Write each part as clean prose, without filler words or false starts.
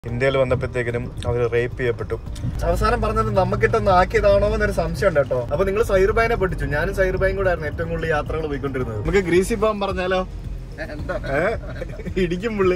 ഇന്ത്യയിൽ വന്നപ്പോഴത്തേക്കിനും അവർ റേപ്പ് ചെയ്യപ്പെട്ടു. അവസാനം പറഞ്ഞത് നമുക്കിട്ടൊന്ന് ആക്കിയതാണോ എന്നൊരു സംശയം ഉണ്ട് കേട്ടോ. അപ്പൊ നിങ്ങൾ സൈറുബായിനെ പഠിച്ചു, ഞാനും സൈറുബായും കൂടെ ആയിരുന്നു ഏറ്റവും കൂടുതൽ യാത്രകൾ പോയിക്കൊണ്ടിരുന്നത്. നമുക്ക് ഗ്രീസി പോകാൻ പറഞ്ഞാലോ? ഇടിക്കും പുള്ളി.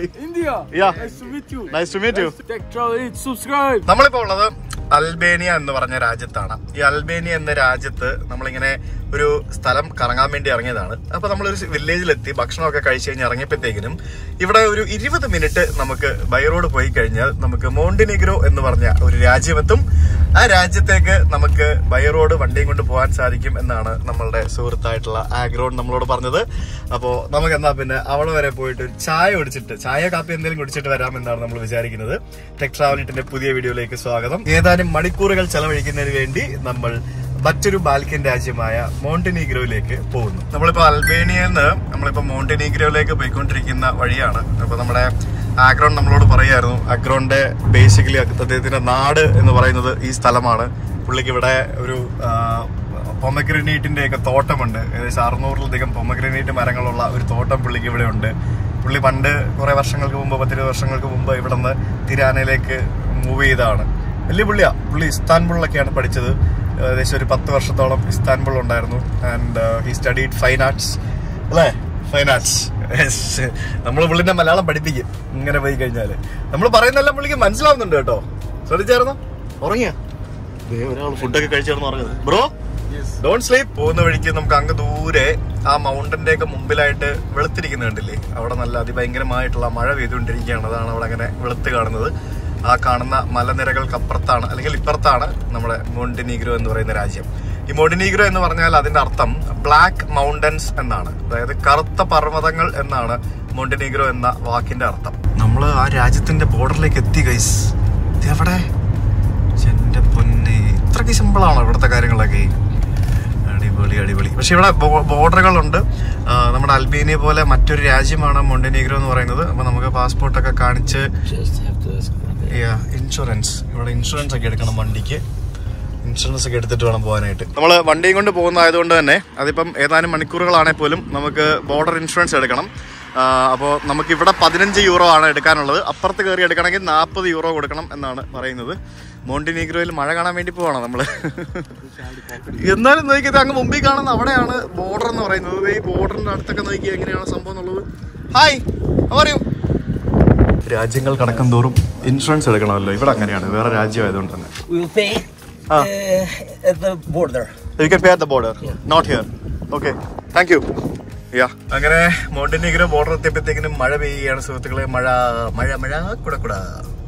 നമ്മളിപ്പോ ഉള്ളത് അൽബേനിയ എന്ന് പറഞ്ഞ രാജ്യത്താണ്. ഈ അൽബേനിയ എന്ന രാജ്യത്ത് നമ്മളിങ്ങനെ ഒരു സ്ഥലം കറങ്ങാൻ വേണ്ടി ഇറങ്ങിയതാണ്. അപ്പൊ നമ്മളൊരു വില്ലേജിലെത്തി ഭക്ഷണമൊക്കെ കഴിച്ചു കഴിഞ്ഞ് ഇറങ്ങിയപ്പോഴത്തേക്കിനും ഇവിടെ ഒരു 20 മിനിറ്റ് നമുക്ക് ബൈ റോഡ് പോയി കഴിഞ്ഞാൽ നമുക്ക് മോണ്ടിനിഗ്രോ എന്ന് പറഞ്ഞ ഒരു രാജ്യമെത്തും. ആ രാജ്യത്തേക്ക് നമുക്ക് ബൈ റോഡ് വണ്ടിയും കൊണ്ട് പോകാൻ സാധിക്കും എന്നാണ് നമ്മളുടെ സുഹൃത്തായിട്ടുള്ള ആഗ്രോൺ നമ്മളോട് പറഞ്ഞത്. അപ്പോ നമുക്ക് എന്നാ പിന്നെ അവിടെ വരെ പോയിട്ട് ഒരു ചായ കുടിച്ചിട്ട് ചായ കാപ്പി എന്തെങ്കിലും കുടിച്ചിട്ട് വരാമെന്നാണ് നമ്മൾ വിചാരിക്കുന്നത്. ടെക് ട്രാവലിറ്റിന്റെ പുതിയ വീഡിയോയിലേക്ക് സ്വാഗതം. ഏതാനും മണിക്കൂറുകൾ ചെലവഴിക്കുന്നതിന് വേണ്ടി നമ്മൾ മറ്റൊരു ബാൽക്കൻ രാജ്യമായ മോണ്ടിനിഗ്രോയിലേക്ക് പോകുന്നു. നമ്മളിപ്പോ അൽബേനിയയിൽ നിന്ന് നമ്മളിപ്പോ മോണ്ടിനിഗ്രോയിലേക്ക് പോയിക്കൊണ്ടിരിക്കുന്ന വഴിയാണ്. അപ്പൊ നമ്മുടെ ആഗ്രോൺ നമ്മളോട് പറയായിരുന്നു, ആഗ്രോണിന്റെ ബേസിക്കലി അദ്ദേഹത്തിന്റെ നാട് എന്ന് പറയുന്നത് ഈ സ്ഥലമാണ്. പുള്ളിക്ക് ഇവിടെ ഒരു പൊമഗ്രനേറ്റിന്റെ ഒക്കെ തോട്ടമുണ്ട്. ഏകദേശം 600-ലധികം പൊമഗ്രനേറ്റ് മരങ്ങളുള്ള ഒരു തോട്ടം പുള്ളിക്ക് ഇവിടെ ഉണ്ട്. പുള്ളി പണ്ട് കുറെ വർഷങ്ങൾക്ക് മുമ്പ് 10-20 വർഷങ്ങൾക്ക് മുമ്പ് ഇവിടെ നിന്ന് തിരാനയിലേക്ക് മൂവ് ചെയ്തതാണ്. വലിയ പുള്ളിയാ. പുള്ളി ഇസ്താൻബുളിലൊക്കെയാണ് പഠിച്ചത്. ഏകദേശം ഒരു 10 വർഷത്തോളം ഇസ്താൻബുൾ ഉണ്ടായിരുന്നു. And he studied fine arts അല്ലേ? Fine arts. നമ്മൾ പുള്ളിന്റെ മലയാളം പഠിപ്പിക്കും ഇങ്ങനെ പോയി കഴിഞ്ഞാല്. നമ്മൾ പറയുന്നതെല്ലാം പുള്ളിക്ക് മനസ്സിലാവുന്നുണ്ട് കേട്ടോ. ശ്രദ്ധിച്ചായിരുന്നോ? ഉറങ്ങിയ ഒരാൾ ഫുഡൊക്കെ കഴിച്ചായിരുന്നു പറഞ്ഞത്. Bro don't sleep. പോകുന്ന വഴിക്ക് നമുക്ക് അങ്ങ് ദൂരെ ആ മൗണ്ടന്റെ ഒക്കെ മുമ്പിലായിട്ട് വെളുത്തിരിക്കുന്ന കണ്ടില്ലേ? അവിടെ നല്ല അതിഭയങ്കരമായിട്ടുള്ള മഴ പെയ്തുകൊണ്ടിരിക്കുകയാണ്. അതാണ് അവിടെ അങ്ങനെ വെളുത്ത് കാണുന്നത്. ആ കാണുന്ന മലനിരകൾക്കപ്പുറത്താണ് അല്ലെങ്കിൽ ഇപ്പുറത്താണ് നമ്മുടെ മോണ്ടിനിഗ്രോ എന്ന് പറയുന്ന രാജ്യം. ഈ മോണ്ടിനിഗ്രോ എന്ന് പറഞ്ഞാൽ അതിന്റെ അർത്ഥം ബ്ലാക്ക് മൗണ്ടൻസ് എന്നാണ്. അതായത് കറുത്ത പർവ്വതങ്ങൾ എന്നാണ് മോണ്ടിനിഗ്രോ എന്ന വാക്കിന്റെ അർത്ഥം. നമ്മള് ആ രാജ്യത്തിന്റെ ബോർഡറിലേക്ക് എത്തി ഗൈസ്. എവിടെ എന്റെ പൊന്നെ, ഇത്രയ്ക്ക് സിമ്പിളാണോ ഇവിടുത്തെ കാര്യങ്ങളൊക്കെ? അടിപൊളി അടിപൊളി. പക്ഷെ ഇവിടെ ബോർഡറുകളുണ്ട്. നമ്മുടെ അൽബേനിയ പോലെ മറ്റൊരു രാജ്യമാണ് മോണ്ടിനിഗ്രോ എന്ന് പറയുന്നത്. അപ്പൊ നമുക്ക് പാസ്പോർട്ടൊക്കെ കാണിച്ച് ഇൻഷുറൻസ്, ഇവിടെ ഇൻഷുറൻസ് ഒക്കെ എടുക്കണം വണ്ടിക്ക്. ഇൻഷുറൻസ് ഒക്കെ എടുത്തിട്ട് വേണം പോകാനായിട്ട്. നമ്മൾ വണ്ടിയും കൊണ്ട് പോകുന്നതായതുകൊണ്ട് തന്നെ അതിപ്പം ഏതാനും മണിക്കൂറുകളാണെങ്കിൽ പോലും നമുക്ക് ബോർഡർ ഇൻഷുറൻസ് എടുക്കണം. അപ്പോൾ നമുക്ക് ഇവിടെ 15 യൂറോ ആണ് എടുക്കാനുള്ളത്. അപ്പുറത്ത് കയറി എടുക്കണമെങ്കിൽ 40 യൂറോ കൊടുക്കണം എന്നാണ് പറയുന്നത്. മോണ്ടിനിഗ്രോയിൽ മഴ കാണാൻ വേണ്ടി പോവാണ് നമ്മള്. എന്നാലും നോക്കിയത് അങ്ങ് മുമ്പിൽ കാണുന്ന അവിടെയാണ് ബോർഡർ എന്ന് പറയുന്നത്. ഈ ബോർഡറിന്റെ അടുത്തൊക്കെ നോക്കി എങ്ങനെയാണ് സംഭവം എന്നുള്ളത്. ഹായ്, പറയൂ. രാജ്യങ്ങൾ കടക്കും തോറും ഇൻഷുറൻസ് എടുക്കണമല്ലോ. ഇവിടെ അങ്ങനെയാണ്, വേറെ രാജ്യമായതുകൊണ്ട് തന്നെ. You can pay at the border, not here. Okay, thank you. അങ്ങനെ മോണ്ടിനിഗ്രോ ബോർഡർ എത്തിയപ്പോഴത്തേക്കിനും മഴ പെയ്യുകയാണ് സുഹൃത്തുക്കളെ. മഴ മഴ മഴ കുട കുട.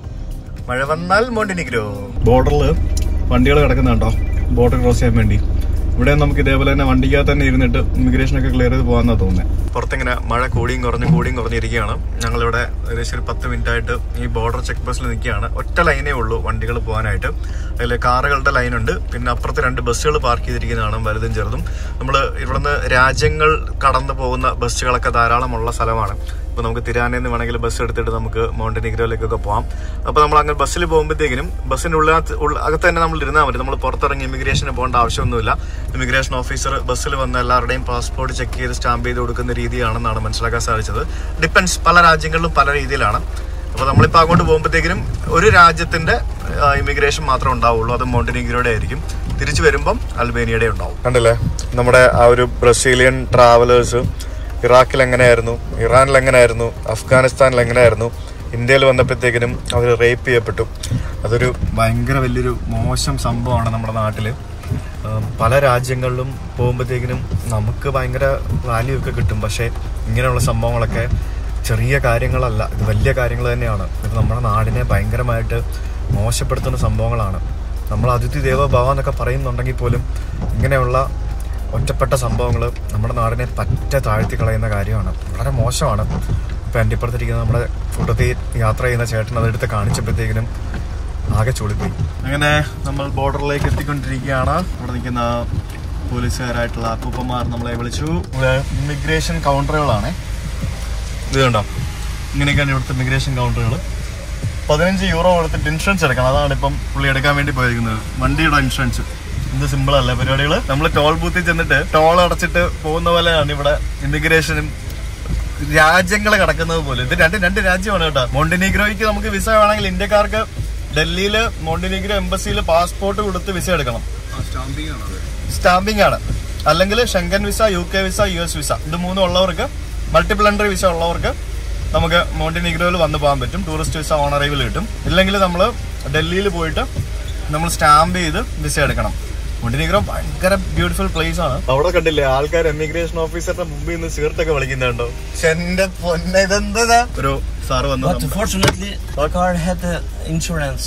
മഴ വന്നാൽ മോണ്ടിനിഗ്രോ. ബോർഡറിൽ വണ്ടികൾ കിടക്കുന്നുണ്ടോ ബോർഡർ ക്രോസ് ചെയ്യാൻ വേണ്ടി? ഇവിടെ നമുക്ക് ഇതേപോലെ തന്നെ വണ്ടിക്കകത്ത് തന്നെ ഇരുന്നിട്ട് ഇമിഗ്രേഷനൊക്കെ ക്ലിയർ ചെയ്ത് പോകാന്നാ തോന്നുന്നത്. പുറത്തിങ്ങനെ മഴ കൂടിയും കുറഞ്ഞിരിക്കുകയാണ്. ഞങ്ങളിവിടെ ഏകദേശം ഒരു 10 മിനിറ്റ് ആയിട്ട് ഈ ബോർഡർ ചെക്ക് പോസ്റ്റിൽ നിൽക്കുകയാണ്. ഒറ്റ ലൈനേ ഉള്ളൂ വണ്ടികൾ പോകാനായിട്ട്. അതിൽ കാറുകളുടെ ലൈനുണ്ട്, പിന്നെ അപ്പുറത്ത് 2 ബസ്സുകൾ പാർക്ക് ചെയ്തിരിക്കുന്നതാണ്, വലുതും ചെറുതും. നമ്മൾ ഇവിടുന്ന് രാജ്യങ്ങൾ കടന്നു പോകുന്ന ബസ്സുകളൊക്കെ ധാരാളമുള്ള സ്ഥലമാണ്. അപ്പോൾ നമുക്ക് തിരാനയിൽ നിന്ന് വേണമെങ്കിൽ ബസ് എടുത്തിട്ട് നമുക്ക് മോണ്ടിനിഗ്രോയിലേക്കൊക്കെ പോകാം. അപ്പോൾ നമ്മൾ അങ്ങനെ ബസ്സിൽ പോകുമ്പോഴത്തേക്കിനും ബസ്സിൻ്റെ അകത്ത് തന്നെ നമ്മൾ ഇരുന്നാൽ മതി. നമ്മൾ പുറത്തിറങ്ങി ഇമിഗ്രേഷന് പോകേണ്ട ആവശ്യമൊന്നുമില്ല. ഇമിഗ്രേഷൻ ഓഫീസർ ബസ്സിൽ വന്ന് എല്ലാവരുടെയും പാസ്പോർട്ട് ചെക്ക് ചെയ്ത് സ്റ്റാമ്പ് ചെയ്ത് കൊടുക്കുന്ന രീതിയാണെന്നാണ് മനസ്സിലാക്കാൻ സാധിച്ചത്. ഡിപ്പെൻസ്, പല രാജ്യങ്ങളിലും പല രീതിയിലാണ്. അപ്പോൾ നമ്മളിപ്പോൾ അങ്ങോട്ട് പോകുമ്പോഴത്തേക്കിനും ഒരു രാജ്യത്തിന്റെ ഇമിഗ്രേഷൻ മാത്രമേ ഉണ്ടാവുള്ളൂ. അത് മോണ്ടിനിഗ്രോയുടെ ആയിരിക്കും. തിരിച്ചു വരുമ്പം അൽബേനിയയുടെ ഉണ്ടാവും. കണ്ടില്ലേ നമ്മുടെ ആ ഒരു ബ്രസീലിയൻ ട്രാവലേഴ്സ് ഇറാഖിൽ എങ്ങനെയായിരുന്നു, ഇറാനിൽ എങ്ങനെയായിരുന്നു, അഫ്ഗാനിസ്ഥാനിൽ എങ്ങനെയായിരുന്നു, ഇന്ത്യയിൽ വന്നപ്പോഴത്തേക്കിനും അവർ റേപ്പ് ചെയ്യപ്പെട്ടു. അതൊരു ഭയങ്കര വലിയൊരു മോശം സംഭവമാണ് നമ്മുടെ നാട്ടിൽ. പല രാജ്യങ്ങളിലും പോകുമ്പോഴത്തേക്കിനും നമുക്ക് ഭയങ്കര വാല്യൂ ഒക്കെ കിട്ടും. പക്ഷേ ഇങ്ങനെയുള്ള സംഭവങ്ങളൊക്കെ ചെറിയ കാര്യങ്ങളല്ല, ഇത് വലിയ കാര്യങ്ങൾ തന്നെയാണ്. ഇത് നമ്മുടെ നാടിനെ ഭയങ്കരമായിട്ട് മോശപ്പെടുത്തുന്ന സംഭവങ്ങളാണ്. നമ്മൾ അതിഥി ദേവോഭവ എന്നൊക്കെ പറയുന്നുണ്ടെങ്കിൽ പോലും ഇങ്ങനെയുള്ള ഒറ്റപ്പെട്ട സംഭവങ്ങൾ നമ്മുടെ നാടിനെ പറ്റ താഴ്ത്തി കളയുന്ന കാര്യമാണ്. വളരെ മോശമാണ്. ഇപ്പം എൻ്റെ ഇപ്പുറത്തിരിക്കുന്ന നമ്മുടെ കൂട്ടത്തിൽ യാത്ര ചെയ്യുന്ന ചേട്ടൻ അതെടുത്ത് കാണിച്ചപ്പോഴത്തേക്കിനും ആകെ ചൊളിപ്പോയി. അങ്ങനെ നമ്മൾ ബോർഡറിലേക്ക് എത്തിക്കൊണ്ടിരിക്കുകയാണ്. ഇവിടെ നിൽക്കുന്ന പോലീസുകാരായിട്ടുള്ള അപ്പൂപ്പന്മാർ നമ്മളെ വിളിച്ചു. ഇമിഗ്രേഷൻ കൗണ്ടറുകളാണ് ഇത് കണ്ടോ. ഇങ്ങനെയൊക്കെയാണ് ഇവിടുത്തെ ഇമിഗ്രേഷൻ കൗണ്ടറുകൾ. 15 യൂറോ കൊടുത്തിട്ട് ഇൻഷുറൻസ് എടുക്കണം. അതാണ് ഇപ്പം പുള്ളി എടുക്കാൻ വേണ്ടി പോയിരിക്കുന്നത്, വണ്ടിയുടെ ഇൻഷുറൻസ്. എന്ത് സിമ്പിളല്ലേ പരിപാടികൾ. നമ്മൾ ടോൾ ബൂത്തിൽ ചെന്നിട്ട് ടോൾ അടച്ചിട്ട് പോകുന്ന പോലെയാണ് ഇവിടെ ഇമിഗ്രേഷനും രാജ്യങ്ങൾ കിടക്കുന്നത് പോലെ. ഇത് രണ്ട് രാജ്യമാണ് കേട്ടോ. മോണ്ടിനീഗ്രോയ്ക്ക് നമുക്ക് വിസ വേണമെങ്കിൽ ഇന്ത്യക്കാർക്ക് ഡൽഹിയില് മോണ്ടിനീഗ്രോ എംബസിയിൽ പാസ്പോർട്ട് കൊടുത്ത് വിസ എടുക്കണം. സ്റ്റാമ്പിംഗ് ആണ്. അല്ലെങ്കിൽ Schengen visa, UK visa, US visa, ഇത് മൂന്നും ഉള്ളവർക്ക്, മൾട്ടിപ്പിൾ എൻട്രി വിസ ഉള്ളവർക്ക് നമുക്ക് മോണ്ടിനീഗ്രോയിൽ വന്നു പോകാൻ പറ്റും. ടൂറിസ്റ്റ് വിസ ഓൺ അറൈവൽ കിട്ടും. ഇല്ലെങ്കിൽ നമ്മൾ ഡൽഹിയിൽ പോയിട്ട് നമ്മൾ സ്റ്റാമ്പ് ചെയ്ത് വിസ എടുക്കണം. മോണ്ടിനീഗ്രോ ഭയങ്കര ബ്യൂട്ടിഫുൾ പ്ലേസ് ആണ്. അവിടെ കണ്ടില്ലേ ആൾക്കാർ എമിഗ്രേഷൻ ഓഫീസറിന്റെ മുമ്പിൽ നിന്ന് സിഗരറ്റൊക്കെ വലിക്കുന്നുണ്ടോ? എന്റെ പൊന്നെ, ഇതെന്താ? ഒരു സാറ് വന്നു. Fortunately, the car had insurance.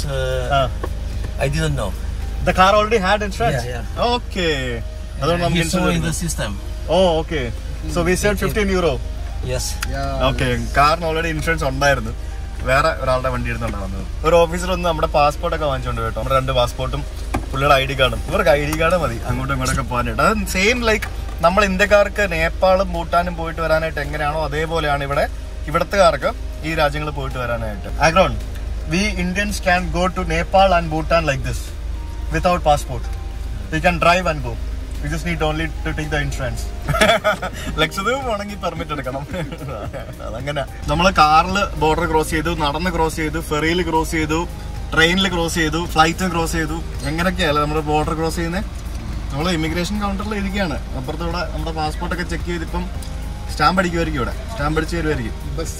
I didn't know. The car already had insurance? Yeah. Okay. അതുകൊണ്ട് നമുക്ക് insurance in the system. Oh, okay. So we said €15. Yes. Okay. കാറിന് ഓൾറെഡി ഇൻഷുറൻസ് ഉണ്ടായിരുന്നു. വേറെ ഒരാളുടെ വണ്ടി എടുത്തുകൊണ്ടാണ് വന്നത്. ഒരു ഓഫീസർ വന്ന് നമ്മുടെ പാസ്പോർട്ടൊക്കെ വാങ്ങിച്ചോണ്ട് കേട്ടോ. നമ്മുടെ 2 പാസ്പോർട്ടും പുള്ളിയുടെ ID കാർഡും. ഇവർക്ക് ID കാർഡ് മതി അങ്ങോട്ടും ഇങ്ങോട്ടൊക്കെ പോകാനായിട്ട്. അത് സെയിം ലൈക്ക് നമ്മൾ ഇന്ത്യക്കാർക്ക് നേപ്പാളും ഭൂട്ടാനും പോയിട്ട് വരാനായിട്ട് എങ്ങനെയാണോ അതേപോലെയാണ് ഇവിടത്തുകാർക്ക് ഈ രാജ്യങ്ങളിൽ പോയിട്ട് വരാനായിട്ട്. Agron we Indians can go to Nepal and Bhutan like this without passport. We can drive and go. We just need only to take the insurance. Lakshadweep പോണെങ്കിൽ പെർമിറ്റ് എടുക്കണം. അതങ്ങനെ നമ്മൾ കാറിൽ ബോർഡർ ക്രോസ് ചെയ്തു, നടന്ന് ക്രോസ് ചെയ്തു, ഫെറിയിൽ ക്രോസ് ചെയ്തു, ട്രെയിനിൽ ക്രോസ് ചെയ്തു, ഫ്ലൈറ്റ് ക്രോസ് ചെയ്തു. എങ്ങനെയൊക്കെയല്ലേ നമ്മൾ ബോർഡർ ക്രോസ് ചെയ്യുന്നത്? നമ്മൾ ഇമിഗ്രേഷൻ കൗണ്ടറിൽ ഇരിക്കുകയാണ്. അപ്പുറത്തൂടെ നമ്മുടെ പാസ്പോർട്ടൊക്കെ ചെക്ക് ചെയ്തിപ്പം സ്റ്റാമ്പ് അടിക്കുമായിരിക്കും. ഇവിടെ സ്റ്റാമ്പ് അടിച്ച് തരുമായിരിക്കും.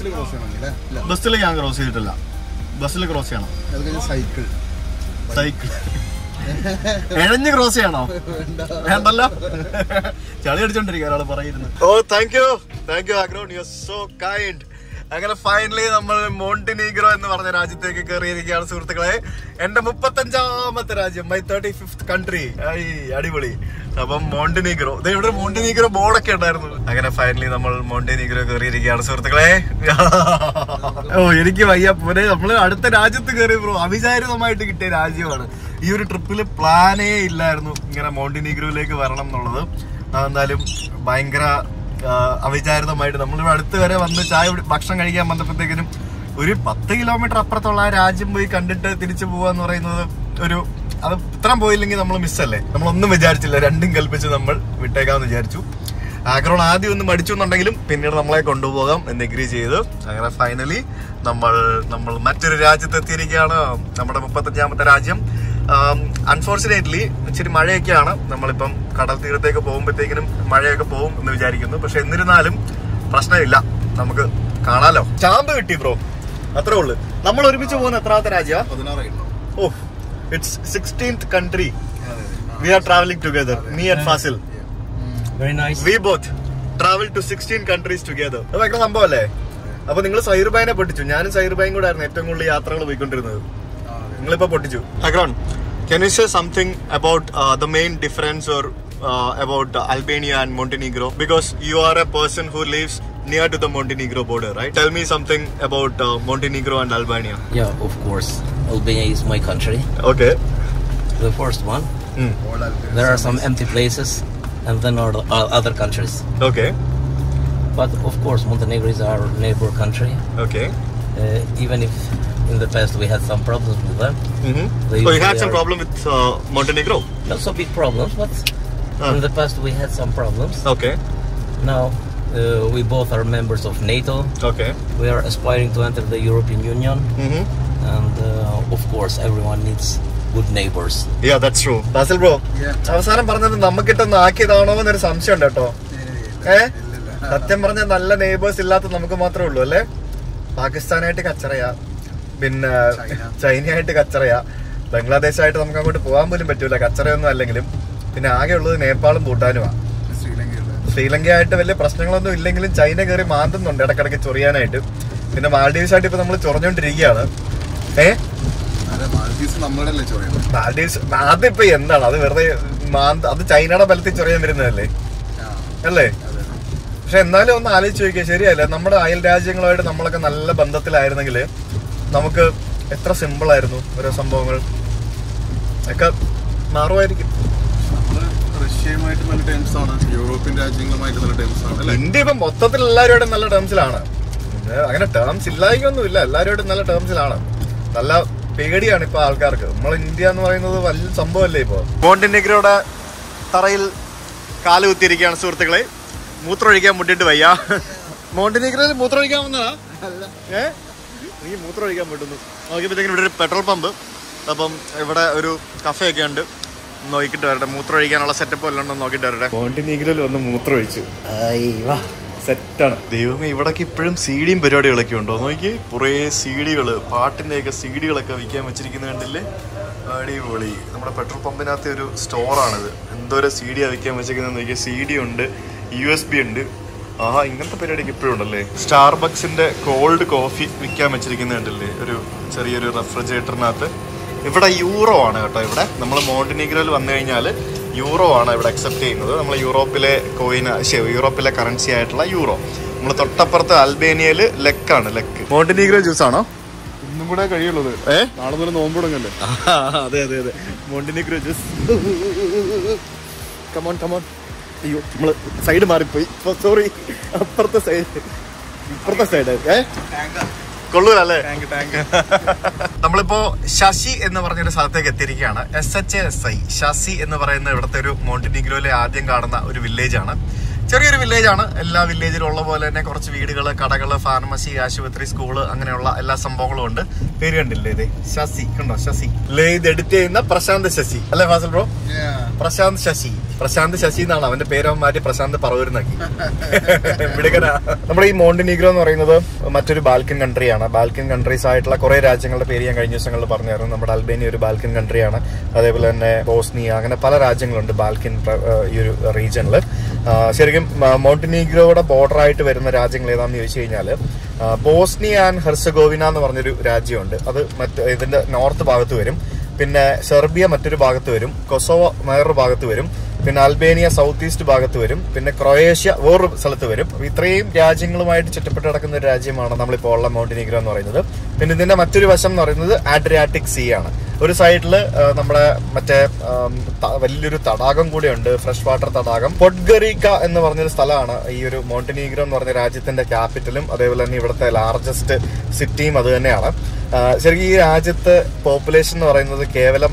ബസ്സിൽ ഞാൻ ക്രോസ് ചെയ്തിട്ടില്ല. ബസ്സിൽ ക്രോസ് ചെയ്യണം. സൈക്കിൾ എഴഞ്ഞ് ക്രോസ് ചെയ്യണോ? വേണ്ടല്ലോ, ചളി അടിച്ചോണ്ടിരിക്കുക ഒരാള് പറയുന്നു. Oh thank you Agron, you are so kind. അങ്ങനെ ഫൈനലി നമ്മൾ മോണ്ടിനീഗ്രോ എന്ന് പറഞ്ഞ രാജ്യത്തേക്ക് കയറിയിരിക്കുകയാണ് സുഹൃത്തുക്കളെ. എന്റെ 35ാമത്തെ രാജ്യം, മൈ 35th കൺട്രി. അടിപൊളി. അപ്പം മോണ്ടിനീഗ്രോ, ഇവിടെ മോണ്ടിനീഗ്രോ ബോർഡൊക്കെ ഉണ്ടായിരുന്നു. അങ്ങനെ ഫൈനലി നമ്മൾ മോണ്ടിനീഗ്രോ കയറിയിരിക്കുകയാണ് സുഹൃത്തുക്കളെ. ഓ എനിക്ക് വയ്യ പോലെ. നമ്മള് അടുത്ത രാജ്യത്ത് കയറി ബ്രോ. അവിചാരിതമായിട്ട് കിട്ടിയ രാജ്യമാണ്. ഈ ഒരു ട്രിപ്പില് പ്ലാനേ ഇല്ലായിരുന്നു ഇങ്ങനെ മോണ്ടിനീഗ്രോയിലേക്ക് വരണം എന്നുള്ളത്. എന്തായാലും ഭയങ്കര അവിചാരിതമായിട്ട് നമ്മളിവിടെ അടുത്ത് വരെ വന്ന് ഭക്ഷണം കഴിക്കാൻ വന്നപ്പോഴത്തേക്കിനും ഒരു 10 കിലോമീറ്റർ അപ്പുറത്തുള്ള ആ രാജ്യം പോയി കണ്ടിട്ട് തിരിച്ചു പോവാന്ന് പറയുന്നത് അത് ഇത്രയും പോയില്ലെങ്കിൽ നമ്മൾ മിസ്സല്ലേ. നമ്മളൊന്നും വിചാരിച്ചില്ല, രണ്ടും കൽപ്പിച്ച് നമ്മൾ വിട്ടേക്കാന്ന് വിചാരിച്ചു. ആഗ്രഹം ആദ്യം ഒന്ന് മടിച്ചു എന്നുണ്ടെങ്കിലും പിന്നീട് നമ്മളെ കൊണ്ടുപോകാം എന്ന് എഗ്രി ചെയ്ത് അങ്ങനെ ഫൈനലി നമ്മൾ മറ്റൊരു രാജ്യത്ത് എത്തിയിരിക്കുകയാണ്. നമ്മുടെ 35ാമത്തെ രാജ്യം. അൺഫോർച്ചുനേറ്റ്ലി ഇച്ചിരി മഴയൊക്കെയാണ്. നമ്മളിപ്പം കടൽ തീരത്തേക്ക് പോകുമ്പോഴത്തേക്കിനും മഴയൊക്കെ പോകും എന്ന് വിചാരിക്കുന്നു. പക്ഷെ എന്നിരുന്നാലും പ്രശ്നമില്ല, നമുക്ക് കാണാലോ. സ്റ്റാമ്പ് കിട്ടി ബ്രോ, അത്രേ ഉള്ളു. നമ്മൾ ഒരുമിച്ച് പോകുന്ന എത്രാമത്തെ രാജ്യം? Oh, it's 16th country. We are traveling together, me and Fasil. Very nice. We both traveled to 16 countries together. അത് ഭയങ്കര സംഭവല്ലേ. അപ്പൊ നിങ്ങൾ സൈറുബായിനെ പൊട്ടിച്ചു, ഞാനും സൈറുബായും കൂടെ ആയിരുന്നു ഏറ്റവും കൂടുതൽ യാത്രകൾ പോയിക്കൊണ്ടിരുന്നത്. നിങ്ങളിപ്പോ പൊട്ടിച്ചു. അഗ്രോൺ, can you say something about the main difference or about Albania and Montenegro? Because you are a person who lives near to the Montenegro border, right? Tell me something about Montenegro and Albania. Yeah, of course. Albania is my country. Okay. The first one. There are some empty places, and then other countries. Okay. But of course, Montenegro is our neighbor country. Okay. Even if in the past we had some problems with them. So you had some problem with Montenegro? Not so big problems, but in the past we had some problems. Okay. Now we both are members of NATO. Okay. We are aspiring to enter the European Union. And of course everyone needs good neighbors. Yeah, that's true. Fasil bro, അവസാനം പറഞ്ഞത് നമുക്കിട്ടൊന്ന് ആക്കിയതാണോ എന്നൊരു സംശയം ഉണ്ട് കേട്ടോ. സത്യം പറഞ്ഞ നല്ല neighbours ഇല്ലാത്ത നമുക്ക് മാത്രമേ ഉള്ളൂ അല്ലേ? പാകിസ്ഥാനായിട്ട് കച്ചറയാ, പിന്നെ ചൈനയായിട്ട് കച്ചറയാ, ബംഗ്ലാദേശായിട്ട് നമുക്ക് അങ്ങോട്ട് പോകാൻ പോലും പറ്റൂല, കച്ചറയൊന്നും അല്ലെങ്കിലും. പിന്നെ ആകെ ഉള്ളത് നേപ്പാളും ഭൂട്ടാനുമാണ്. ശ്രീലങ്കയായിട്ട് വലിയ പ്രശ്നങ്ങളൊന്നും ഇല്ലെങ്കിലും ചൈന കയറി മാന്തുന്നുണ്ട് ഇടക്കിടയ്ക്ക് ചൊറിയാനായിട്ട്. പിന്നെ മാൽഡീവ്സ് ആയിട്ട് ഇപ്പൊ നമ്മൾ ചൊറഞ്ഞോണ്ടിരിക്കുകയാണ്. മാൽഡീവ്സ് അതിപ്പോ എന്താണ്, അത് വെറുതെ അത് ചൈനയുടെ ബലത്തിൽ ചൊറിയാൻ വരുന്നതല്ലേ അല്ലേ? പക്ഷെ എന്നാലും ഒന്ന് ആലോചിച്ച് നോക്കിയാൽ ശരിയല്ല, നമ്മുടെ അയൽ രാജ്യങ്ങളുമായിട്ട് നമ്മളൊക്കെ നല്ല ബന്ധത്തിലായിരുന്നെങ്കിൽ നമുക്ക് എത്ര സിമ്പിൾ ആയിരുന്നു ഓരോ സംഭവങ്ങൾ ഒക്കെ മാറുമായിരിക്കും. റഷ്യയുമായിട്ട് നല്ല ടേംസ് ആണ്, യൂറോപ്യൻ രാജ്യങ്ങളുമായിട്ട് നല്ല ടേംസ് ആണ്. ഇന്ത്യ ഇപ്പം മൊത്തത്തിൽ എല്ലാവരുമായിട്ടും നല്ല ടേംസിലാണ്. അങ്ങനെ ടേംസ് ഇല്ലായ്മയൊന്നും ഇല്ല, എല്ലാവരുമായിട്ടും നല്ല ടേംസിലാണ്. നല്ല പേടിയാണ് ഇപ്പൊ ആൾക്കാർക്ക്. നമ്മൾ ഇന്ത്യ എന്ന് പറയുന്നത് വലിയ സംഭവമല്ലേ ഇപ്പൊ. മോണ്ടിനെഗ്രോയുടെ തറയിൽ കാല് കുത്തിയിരിക്കുകയാണ് സുഹൃത്തുക്കളെ. മൂത്രമൊഴിക്കാൻ മുട്ടിട്ട് വയ്യ. മോണ്ടിനീഗ്രോയിൽ മൂത്രം ഒഴിക്കാൻ വന്നതാ? നീ മൂത്രം ഒഴിക്കാൻ പറ്റുന്നു. നോക്കിയപ്പോഴത്തേക്കും ഇവിടെ ഒരു പെട്രോൾ പമ്പ്. അപ്പം ഇവിടെ ഒരു കഫേ ഒക്കെ ഉണ്ട്. നോക്കിയിട്ട് വരട്ടെ, മൂത്രം ഒഴിക്കാനുള്ള സെറ്റപ്പ് എല്ലാം ഉണ്ടോ നോക്കിയിട്ട് വരട്ടെ. മോണ്ടിനീഗ്രോയിൽ വന്ന് മൂത്രം ഒഴിച്ചു. സെറ്റാണ്. ദൈവമേ, ഇവിടൊക്കെ ഇപ്പോഴും CD പരിപാടികളൊക്കെ ഉണ്ടോ നോക്കി. കുറേ CD-കൾ, പാട്ടിൻ്റെയൊക്കെ CD-കളൊക്കെ വിൽക്കാൻ വെച്ചിരിക്കുന്ന കണ്ടില്ലേ? അടിപൊളി. നമ്മുടെ പെട്രോൾ പമ്പിനകത്തെ ഒരു സ്റ്റോറാണിത്. എന്തോരം CD വിൽക്കാൻ വെച്ചിരിക്കുന്നത് നോക്കി. CD ഉണ്ട്, USB ഉണ്ട്. ഇങ്ങനത്തെ പരിപാടിയൊക്കെ ഇപ്പോഴും ഉണ്ടല്ലേ. സ്റ്റാർബക്സിന്റെ കോൾഡ് കോഫി വിൽക്കാൻ വെച്ചിരിക്കുന്ന കണ്ടില്ലേ, ഒരു ചെറിയൊരു റെഫ്രിജറേറ്ററിനകത്ത്. ഇവിടെ യൂറോ ആണ് കേട്ടോ. ഇവിടെ നമ്മൾ മോണ്ടിനീഗ്രോയിൽ വന്നു കഴിഞ്ഞാൽ യൂറോ ആണ് ഇവിടെ അക്സെപ്റ്റ് ചെയ്യുന്നത്. നമ്മൾ യൂറോപ്പിലെ യൂറോപ്പിലെ കറൻസി ആയിട്ടുള്ള യൂറോ. നമ്മൾ തൊട്ടപ്പുറത്ത് അൽബേനിയയിൽ ലെക്കാണ്. ലെക്ക് മോണ്ടിനീഗ്രോ ജ്യൂസ് ആണോ? ഇന്നും കൂടെ കഴിയുള്ളത്. നാളെ മുതൽ നോമ്പ് തുടങ്ങല്ലേ? അതെ അതെ അതെ, മോണ്ടിനീഗ്രോ ജ്യൂസ്. Come on come on. അയ്യോ, നമ്മള് സൈഡ് മാറിപ്പോയി. സോറി, അപ്പുറത്തെ സൈഡ്, ഇപ്പുറത്തെ സൈഡ്. കൊള്ളൂലല്ലേ? നമ്മളിപ്പോ ശശി എന്ന് പറഞ്ഞൊരു സ്ഥലത്തേക്ക് എത്തിയിരിക്കുകയാണ്. SHASI, ശശി എന്ന് പറയുന്ന ഇവിടുത്തെ ഒരു മോണ്ടിനീഗ്രോയിലെ ആദ്യം കാണുന്ന ഒരു വില്ലേജ് ആണ്. ചെറിയൊരു വില്ലേജ് ആണ്. എല്ലാ വില്ലേജിലും ഉള്ള പോലെ തന്നെ കുറച്ച് വീടുകള്, കടകള്, ഫാർമസി, ആശുപത്രി, സ്കൂള്, അങ്ങനെയുള്ള എല്ലാ സംഭവങ്ങളും ഉണ്ട്. പേര് കണ്ടില്ലേ ഇത്? ശശി കണ്ടോ? ശശി. ഇത് എഡിറ്റ് ചെയ്യുന്ന പ്രശാന്ത് ശശി അല്ലേ ഫാസിൽ ബ്രോ? പ്രശാന്ത് ശശി. പ്രശാന്ത് ശശി എന്നാണ് അവന്റെ പേര്. മാറ്റി പ്രശാന്ത് പറവൂരിനാക്കി. വിടുകനാ. നമ്മുടെ ഈ മോണ്ടിനീഗ്രോ എന്ന് പറയുന്നത് മറ്റൊരു ബാൽക്കൻ കൺട്രിയാണ്. ബാൽക്കൻ കൺട്രീസ് ആയിട്ടുള്ള കുറെ രാജ്യങ്ങളുടെ പേര് ഞാൻ കഴിഞ്ഞ ദിവസങ്ങളിൽ പറഞ്ഞായിരുന്നു. നമ്മുടെ അൽബേനിയ ഒരു ബാൽക്കൻ കൺട്രിയാണ്. അതേപോലെ തന്നെ ബോസ്നിയ, അങ്ങനെ പല രാജ്യങ്ങളുണ്ട് ബാൽക്കൻ ഈ ഒരു റീജിയനിൽ. ശരിക്കും മോണ്ടിനീഗ്രോയുടെ ബോർഡർ ആയിട്ട് വരുന്ന രാജ്യങ്ങൾ ഏതാണെന്ന് ചോദിച്ചു കഴിഞ്ഞാൽ ബോസ്നിയ ആൻഡ് ഹെർസഗോവിന എന്ന് പറഞ്ഞൊരു രാജ്യമുണ്ട്. അത് ഇതിന്റെ നോർത്ത് ഭാഗത്ത് വരും. പിന്നെ സെർബിയ മറ്റൊരു ഭാഗത്ത് വരും. കൊസോവോ വേറൊരു ഭാഗത്ത് വരും. പിന്നെ അൽബേനിയ സൗത്ത് ഈസ്റ്റ് ഭാഗത്ത് വരും. പിന്നെ ക്രൊയേഷ്യ വേറൊരു സ്ഥലത്ത് വരും. ഇത്രയും രാജ്യങ്ങളുമായിട്ട് ചുറ്റപ്പെട്ട് കിടക്കുന്ന ഒരു രാജ്യമാണ് നമ്മളിപ്പോൾ ഉള്ള മോണ്ടിനീഗ്രോ എന്ന് പറയുന്നത്. പിന്നെ ഇതിന്റെ മറ്റൊരു വശം എന്ന് പറയുന്നത് ആഡ്രിയാറ്റിക് സീ ആണ്. ഒരു സൈഡില് നമ്മുടെ മറ്റേ വലിയൊരു തടാകം കൂടെയുണ്ട്, ഫ്രഷ് വാട്ടർ തടാകം. പൊഡ്ഗറീക്ക എന്ന് പറഞ്ഞൊരു സ്ഥലമാണ് ഈ ഒരു മോണ്ടിനീഗ്രോ എന്ന് പറഞ്ഞ രാജ്യത്തിന്റെ ക്യാപിറ്റലും അതേപോലെ തന്നെ ഇവിടുത്തെ ലാർജസ്റ്റ് സിറ്റിയും അത് തന്നെയാണ്. ശരിക്കും ഈ രാജ്യത്ത് പോപ്പുലേഷൻ എന്ന് പറയുന്നത് കേവലം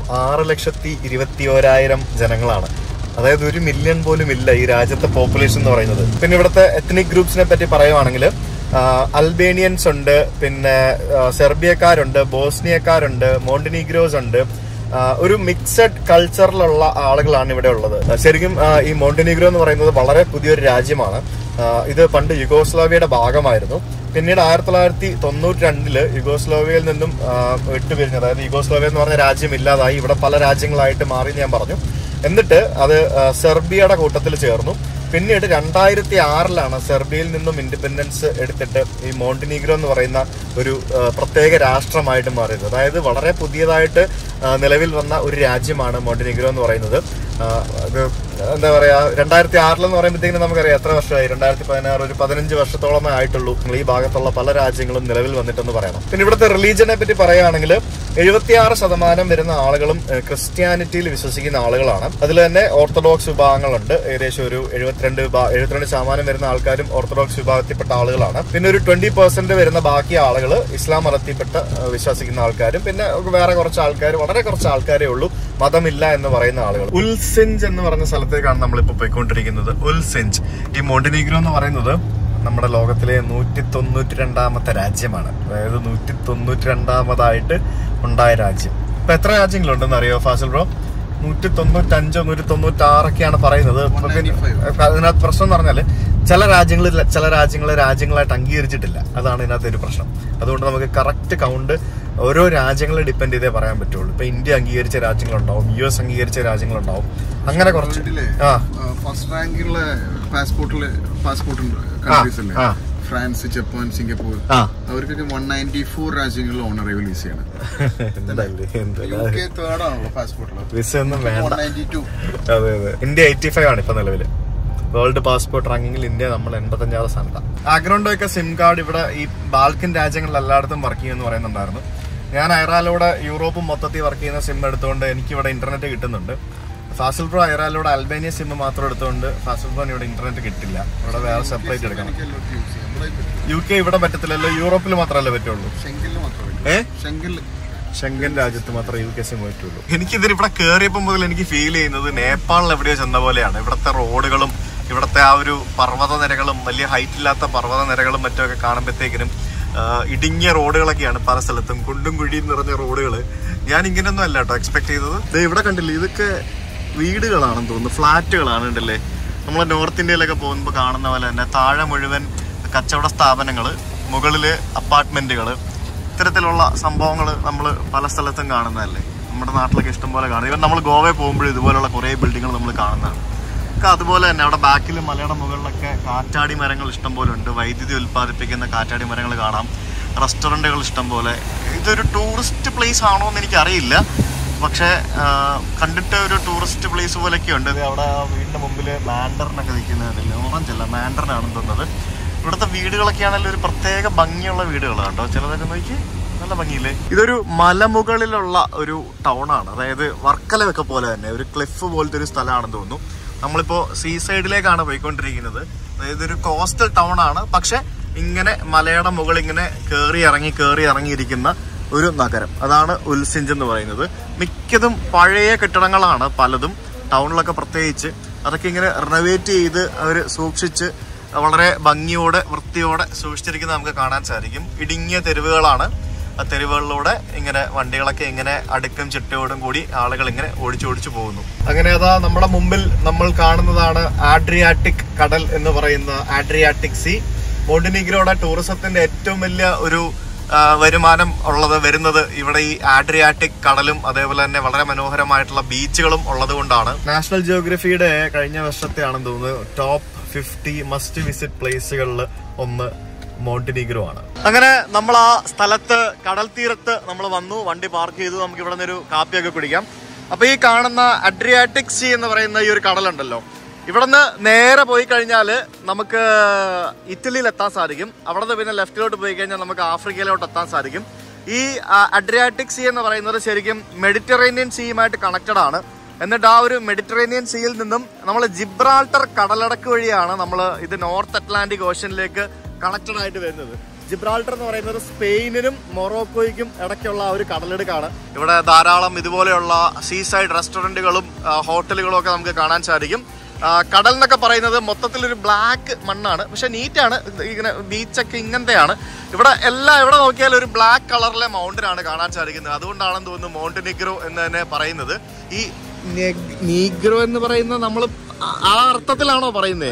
6,21,000 ജനങ്ങളാണ്. അതായത് 1 മില്യൺ പോലും ഇല്ല ഈ രാജ്യത്തെ പോപ്പുലേഷൻ എന്ന് പറയുന്നത്. പിന്നെ ഇവിടുത്തെ എത്നിക് ഗ്രൂപ്പ്സിനെ പറ്റി പറയുവാണെങ്കിൽ അൽബേനിയൻസ് ഉണ്ട്, പിന്നെ സെർബിയക്കാരുണ്ട്, ബോസ്നിയക്കാരുണ്ട്, മോണ്ടിനീഗ്രോസ് ഉണ്ട്. ഒരു മിക്സഡ് കൾച്ചറിലുള്ള ആളുകളാണ് ഇവിടെ ഉള്ളത്. ശരിക്കും ഈ മോണ്ടിനീഗ്രോ എന്ന് പറയുന്നത് വളരെ പുതിയൊരു രാജ്യമാണ്. ഇത് പണ്ട് യുഗോസ്ലാവിയയുടെ ഭാഗമായിരുന്നു. പിന്നീട് 1992 യുഗോസ്ലോവിയയിൽ നിന്നും വിട്ടുപിരിഞ്ഞു. അതായത് യുഗോസ്ലോവിയ എന്ന് പറഞ്ഞ രാജ്യം ഇല്ലാതായി. ഇവിടെ പല രാജ്യങ്ങളായിട്ട് മാറി ഞാൻ പറഞ്ഞു. എന്നിട്ട് അത് സെർബിയയുടെ കൂട്ടത്തിൽ ചേർന്നു. പിന്നീട് 2006 സെർബിയയിൽ നിന്നും ഇൻഡിപെൻഡൻസ് എടുത്തിട്ട് ഈ മോണ്ടിനീഗ്രോ എന്ന് പറയുന്ന ഒരു പ്രത്യേക രാഷ്ട്രമായിട്ട് മാറിയത്. അതായത് വളരെ പുതിയതായിട്ട് നിലവിൽ വന്ന ഒരു രാജ്യമാണ് മോണ്ടിനീഗ്രോ എന്ന് പറയുന്നത്. അത് എന്താ പറയാ, 2006 എന്ന് പറയുമ്പോഴത്തേക്കും നമുക്കറിയാം എത്ര വർഷമായി. 2016 ഒരു 15 വർഷത്തോളമേ ആയിട്ടുള്ളൂ ഈ ഭാഗത്തുള്ള പല രാജ്യങ്ങളും നിലവിൽ വന്നിട്ടെന്ന് പറയണം. പിന്നെ ഇവിടുത്തെ റിലീജിയനെ പറ്റി പറയുകയാണെങ്കിൽ 76% വരുന്ന ആളുകളും ക്രിസ്ത്യാനിറ്റിയിൽ വിശ്വസിക്കുന്ന ആളുകളാണ്. അതിൽ തന്നെ ഓർത്തഡോക്സ് വിഭാഗങ്ങളുണ്ട്. ഏകദേശം ഒരു 72% വരുന്ന ആൾക്കാരും ഓർത്തഡോക്സ് വിഭാഗത്തിൽപ്പെട്ട ആളുകളാണ്. പിന്നെ ഒരു 20% വരുന്ന ബാക്കി ആളുകൾ ഇസ്ലാം മതത്തിൽപ്പെട്ട വിശ്വസിക്കുന്ന ആൾക്കാരും, പിന്നെ വേറെ കുറച്ച് ആൾക്കാർ, വളരെ കുറച്ച് ആൾക്കാരേ ഉള്ളൂ മതമില്ല എന്ന് പറയുന്ന ആളുകൾ. ഉൽസിഞ്ച് എന്ന് പറഞ്ഞ സ്ഥലത്തേക്കാണ് നമ്മളിപ്പോൾ പോയിക്കൊണ്ടിരിക്കുന്നത്. ഉൽസിഞ്ച്. ഈ മോണ്ടിനീഗ്രോ എന്ന് പറയുന്നത് നമ്മുടെ ലോകത്തിലെ 192ാമത്തെ രാജ്യമാണ്. അതായത് 192ാമതായിട്ട് ഉണ്ടായ രാജ്യം. ഇപ്പൊ എത്ര രാജ്യങ്ങളുണ്ടെന്ന് അറിയോ ഫാസിൽ ബ്രോ? 195, 196 പറയുന്നത്. അതിനകത്ത് പ്രശ്നം എന്ന് പറഞ്ഞാല് ചില രാജ്യങ്ങളായിട്ട് അംഗീകരിച്ചിട്ടില്ല. അതാണ് ഇതിനകത്ത് ഒരു പ്രശ്നം. അതുകൊണ്ട് നമുക്ക് കറക്റ്റ് കൗണ്ട് ഓരോ രാജ്യങ്ങളെ ഡിപ്പെൻഡ് ചെയ്തേ പറയാൻ പറ്റുള്ളൂ. ഇപ്പൊ ഇന്ത്യ അംഗീകരിച്ച രാജ്യങ്ങളുണ്ടാവും, US അംഗീകരിച്ച രാജ്യങ്ങളുണ്ടാവും. അങ്ങനെ കുറച്ച് ഫസ്റ്റ് റാങ്കിലുള്ള പാസ്പോർട്ട് കൺട്രീസ് അല്ലേ? ഫ്രാൻസ്, ജപ്പാൻ, സിംഗപ്പൂർ, അവർക്കൊക്കെ 194 രാജ്യങ്ങളിൽ ഓണറേബിൾ വിസയാണ്. വിസ ഒന്നും വേണ്ട. അതെ അതെ. ഇന്ത്യ 85 ആണ് ഇപ്പൊ നിലവില്. വേൾഡ് പാസ്പോർട്ട് റാങ്കിങ്ങിൽ ഇന്ത്യ നമ്മൾ 85ാം സ്ഥാനത്താണ്. ആഗ്രഹമുണ്ടൊക്കെ സിം കാർഡ് ഇവിടെ ഈ ബാൽക്കൻ രാജ്യങ്ങളിൽ എല്ലായിടത്തും വർക്ക് ചെയ്യുമെന്ന് പറയുന്നുണ്ടായിരുന്നു. ഞാൻ ഐറാലൂടെ യൂറോപ്പും മൊത്തത്തിൽ വർക്ക് ചെയ്യുന്ന സിം എടുത്തുകൊണ്ട് എനിക്കിവിടെ ഇന്റർനെറ്റ് കിട്ടുന്നുണ്ട്. ഫാസിൽ ബ്രോ ഐറാലൂടെ അൽബേനിയ സിം മാത്രം എടുത്തുകൊണ്ട് ഫാസിൽ ബ്രോന് ഇവിടെ ഇന്റർനെറ്റ് കിട്ടില്ല. ഇവിടെ വേറെ സെപ്പറേറ്റ് എടുക്കണം. UK ഇവിടെ പറ്റത്തില്ലല്ലോ, യൂറോപ്പിൽ മാത്രമല്ലേ പറ്റുള്ളൂ. ഷെങ്കൻ രാജ്യത്ത് മാത്രമേ UK സിം പറ്റുള്ളൂ. എനിക്കിതിൽ ഇവിടെ കയറിയപ്പോൾ മുതൽ എനിക്ക് ഫീൽ ചെയ്യുന്നത് നേപ്പാളിൽ എവിടെയോ ചെന്ന പോലെയാണ്. ഇവിടുത്തെ റോഡുകളും ഇവിടുത്തെ ആ ഒരു പർവ്വത നിരകളും വലിയ ഹൈറ്റ് ഇല്ലാത്ത പർവ്വത നിരകളും മറ്റുമൊക്കെ കാണുമ്പോഴത്തേക്കിനും ഇടുങ്ങിയ റോഡുകളൊക്കെയാണ് പല സ്ഥലത്തും, കുണ്ടും കുഴിയും നിറഞ്ഞ റോഡുകൾ. ഞാൻ ഇങ്ങനെയൊന്നും അല്ല കേട്ടോ എക്സ്പെക്ട് ചെയ്തത്. ഇവിടെ കണ്ടില്ലേ, ഇതൊക്കെ വീടുകളാണെന്ന് തോന്നുന്നു, ഫ്ലാറ്റുകളാണ് ഉണ്ടല്ലേ. നമ്മൾ നോർത്ത് ഇന്ത്യയിലൊക്കെ പോകുമ്പോൾ കാണുന്ന പോലെ തന്നെ താഴെ മുഴുവൻ കച്ചവട സ്ഥാപനങ്ങൾ, മുകളിൽ അപ്പാർട്ട്മെന്റുകൾ, ഇത്തരത്തിലുള്ള സംഭവങ്ങൾ നമ്മൾ പല സ്ഥലത്തും കാണുന്നതല്ലേ. നമ്മുടെ നാട്ടിലൊക്കെ ഇഷ്ടംപോലെ കാണും. ഇവൻ നമ്മൾ ഗോവയിൽ പോകുമ്പോഴും ഇതുപോലുള്ള കുറേ ബിൽഡിങ്ങുകൾ നമ്മൾ കാണുന്നതാണ്. അതുപോലെ തന്നെ അവിടെ ബാക്കിൽ മലയുടെ മുകളിലൊക്കെ കാറ്റാടി മരങ്ങൾ ഇഷ്ടംപോലെ ഉണ്ട്. വൈദ്യുതി ഉൽപ്പാദിപ്പിക്കുന്ന കാറ്റാടി മരങ്ങൾ കാണാം. റെസ്റ്റോറൻറ്റുകൾ ഇഷ്ടംപോലെ. ഇതൊരു ടൂറിസ്റ്റ് പ്ലേസ് ആണോ എന്ന് എനിക്കറിയില്ല, പക്ഷേ കണ്ടിട്ട് ഒരു ടൂറിസ്റ്റ് പ്ലേസ് പോലെയൊക്കെ ഉണ്ട്. അവിടെ വീടിൻ്റെ മുമ്പിൽ മാൻഡറിനൊക്കെ നിൽക്കുന്നതില്ല, ഓറഞ്ച് അല്ല മാൻഡറിനാണെന്ന് തോന്നുന്നത്. ഇവിടുത്തെ വീടുകളൊക്കെ ആണെങ്കിലും ഒരു പ്രത്യേക ഭംഗിയുള്ള വീടുകളാണ് കേട്ടോ. ചിലതൊക്കെ നോക്കി നല്ല ഭംഗിയില്ലേ. ഇതൊരു മലമുകളിലുള്ള ഒരു ടൗണാണ്, അതായത് വർക്കലയൊക്കെ പോലെ തന്നെ ഒരു ക്ലിഫ് പോലത്തെ ഒരു സ്ഥലമാണെന്ന് തോന്നുന്നു. നമ്മളിപ്പോൾ സീ സൈഡിലേക്കാണ് പോയിക്കൊണ്ടിരിക്കുന്നത്. അതായത് ഒരു കോസ്റ്റൽ ടൗൺ ആണ്, പക്ഷെ ഇങ്ങനെ മലയുടെ മുകളിൽ ഇങ്ങനെ കയറി ഇറങ്ങിയിരിക്കുന്ന ഒരു നഗരം. അതാണ് ഉൽസിഞ്ച് എന്ന് പറയുന്നത്. മിക്കതും പഴയ കെട്ടിടങ്ങളാണ് പലതും, ടൗണിലൊക്കെ പ്രത്യേകിച്ച്. അതൊക്കെ ഇങ്ങനെ റിനോവേറ്റ് ചെയ്ത് അവർ സൂക്ഷിച്ച് വളരെ ഭംഗിയോടെ വൃത്തിയോടെ സൂക്ഷിച്ചിരിക്കുന്നത് നമുക്ക് കാണാൻ സാധിക്കും. ഇടുങ്ങിയ തെരുവുകളാണ്. ആ തെരുവുകളിലൂടെ ഇങ്ങനെ വണ്ടികളൊക്കെ ഇങ്ങനെ അടുക്കും ചിട്ടയോടും കൂടി ആളുകൾ ഇങ്ങനെ ഓടിച്ചു പോകുന്നു. അങ്ങനെ അതാ നമ്മുടെ മുമ്പിൽ നമ്മൾ കാണുന്നതാണ് ആഡ്രിയാറ്റിക് കടൽ എന്ന് പറയുന്ന ആഡ്രിയാറ്റിക് സീ. മോണ്ടിനീഗ്രോയുടെ ടൂറിസത്തിന്റെ ഏറ്റവും വലിയ ഒരു വരുമാനം വരുന്നത് ഇവിടെ ഈ ആഡ്രിയാറ്റിക് കടലും അതേപോലെ തന്നെ വളരെ മനോഹരമായിട്ടുള്ള ബീച്ചുകളും ഉള്ളത് കൊണ്ടാണ്. നാഷണൽ ജിയോഗ്രഫിയുടെ കഴിഞ്ഞ വർഷത്തെ ആണെന്ന് തോന്നുന്നു ടോപ്പ് 50 മസ്റ്റ് വിസിറ്റ് പ്ലേസുകളിൽ ഒന്ന് മോണ്ടിനീഗ്രോ ആണ്. അങ്ങനെ നമ്മൾ ആ സ്ഥലത്ത് കടൽ തീരത്ത് നമ്മൾ വന്നു, വണ്ടി പാർക്ക് ചെയ്തു. നമുക്ക് ഇവിടെ നിന്നൊരു കാപ്പിയൊക്കെ കുടിക്കാം. അപ്പൊ ഈ കാണുന്ന അഡ്രിയാറ്റിക് സീ എന്ന് പറയുന്ന ഈ ഒരു കടലുണ്ടല്ലോ, ഇവിടെ നിന്ന് നേരെ പോയി കഴിഞ്ഞാൽ നമുക്ക് ഇറ്റലിയിൽ എത്താൻ സാധിക്കും. അവിടെ നിന്ന് പിന്നെ ലെഫ്റ്റിലോട്ട് പോയി കഴിഞ്ഞാൽ നമുക്ക് ആഫ്രിക്കയിലോട്ട് എത്താൻ സാധിക്കും. ഈ അഡ്രിയാറ്റിക് സീ എന്ന് പറയുന്നത് ശരിക്കും മെഡിറ്ററേനിയൻ സീയുമായിട്ട് കണക്റ്റഡ് ആണ്. എന്നിട്ട് ആ ഒരു മെഡിറ്ററേനിയൻ സീയിൽ നിന്നും നമ്മൾ ജിബ്രാൾട്ടർ കടലടക്ക് വഴിയാണ് നമ്മൾ ഇത് നോർത്ത് അറ്റ്ലാന്റിക് ഓഷ്യനിലേക്ക് കണക്റ്റഡ് ആയിട്ട് വരുന്നത്. ജിബ്രാൾട്ടർ എന്ന് പറയുന്നത് സ്പെയിനിനും മൊറോക്കോയ്ക്കും ഇടയ്ക്കുള്ള ഒരു കടലിടുക്കാണ്. ഇവിടെ ധാരാളം ഇതുപോലെയുള്ള സീ സൈഡ് റെസ്റ്റോറൻറ്റുകളും ഹോട്ടലുകളും ഒക്കെ നമുക്ക് കാണാൻ സാധിക്കും. കടൽ എന്നൊക്കെ പറയുന്നത് മൊത്തത്തിലൊരു ബ്ലാക്ക് മണ്ണാണ്, പക്ഷെ നീറ്റാണ്. ഇങ്ങനെ ബീച്ചൊക്കെ ഇങ്ങനത്തെയാണ്. ഇവിടെ എവിടെ നോക്കിയാലും ഒരു ബ്ലാക്ക് കളറിലെ മൗണ്ടനാണ് കാണാൻ സാധിക്കുന്നത്. അതുകൊണ്ടാണെന്ന് തോന്നുന്നു മോണ്ടിനീഗ്രോ എന്ന് തന്നെ പറയുന്നത്. ഈ നീഗ്രോ എന്ന് പറയുന്നത് നമ്മൾ ആ അർത്ഥത്തിലാണോ പറയുന്നത്?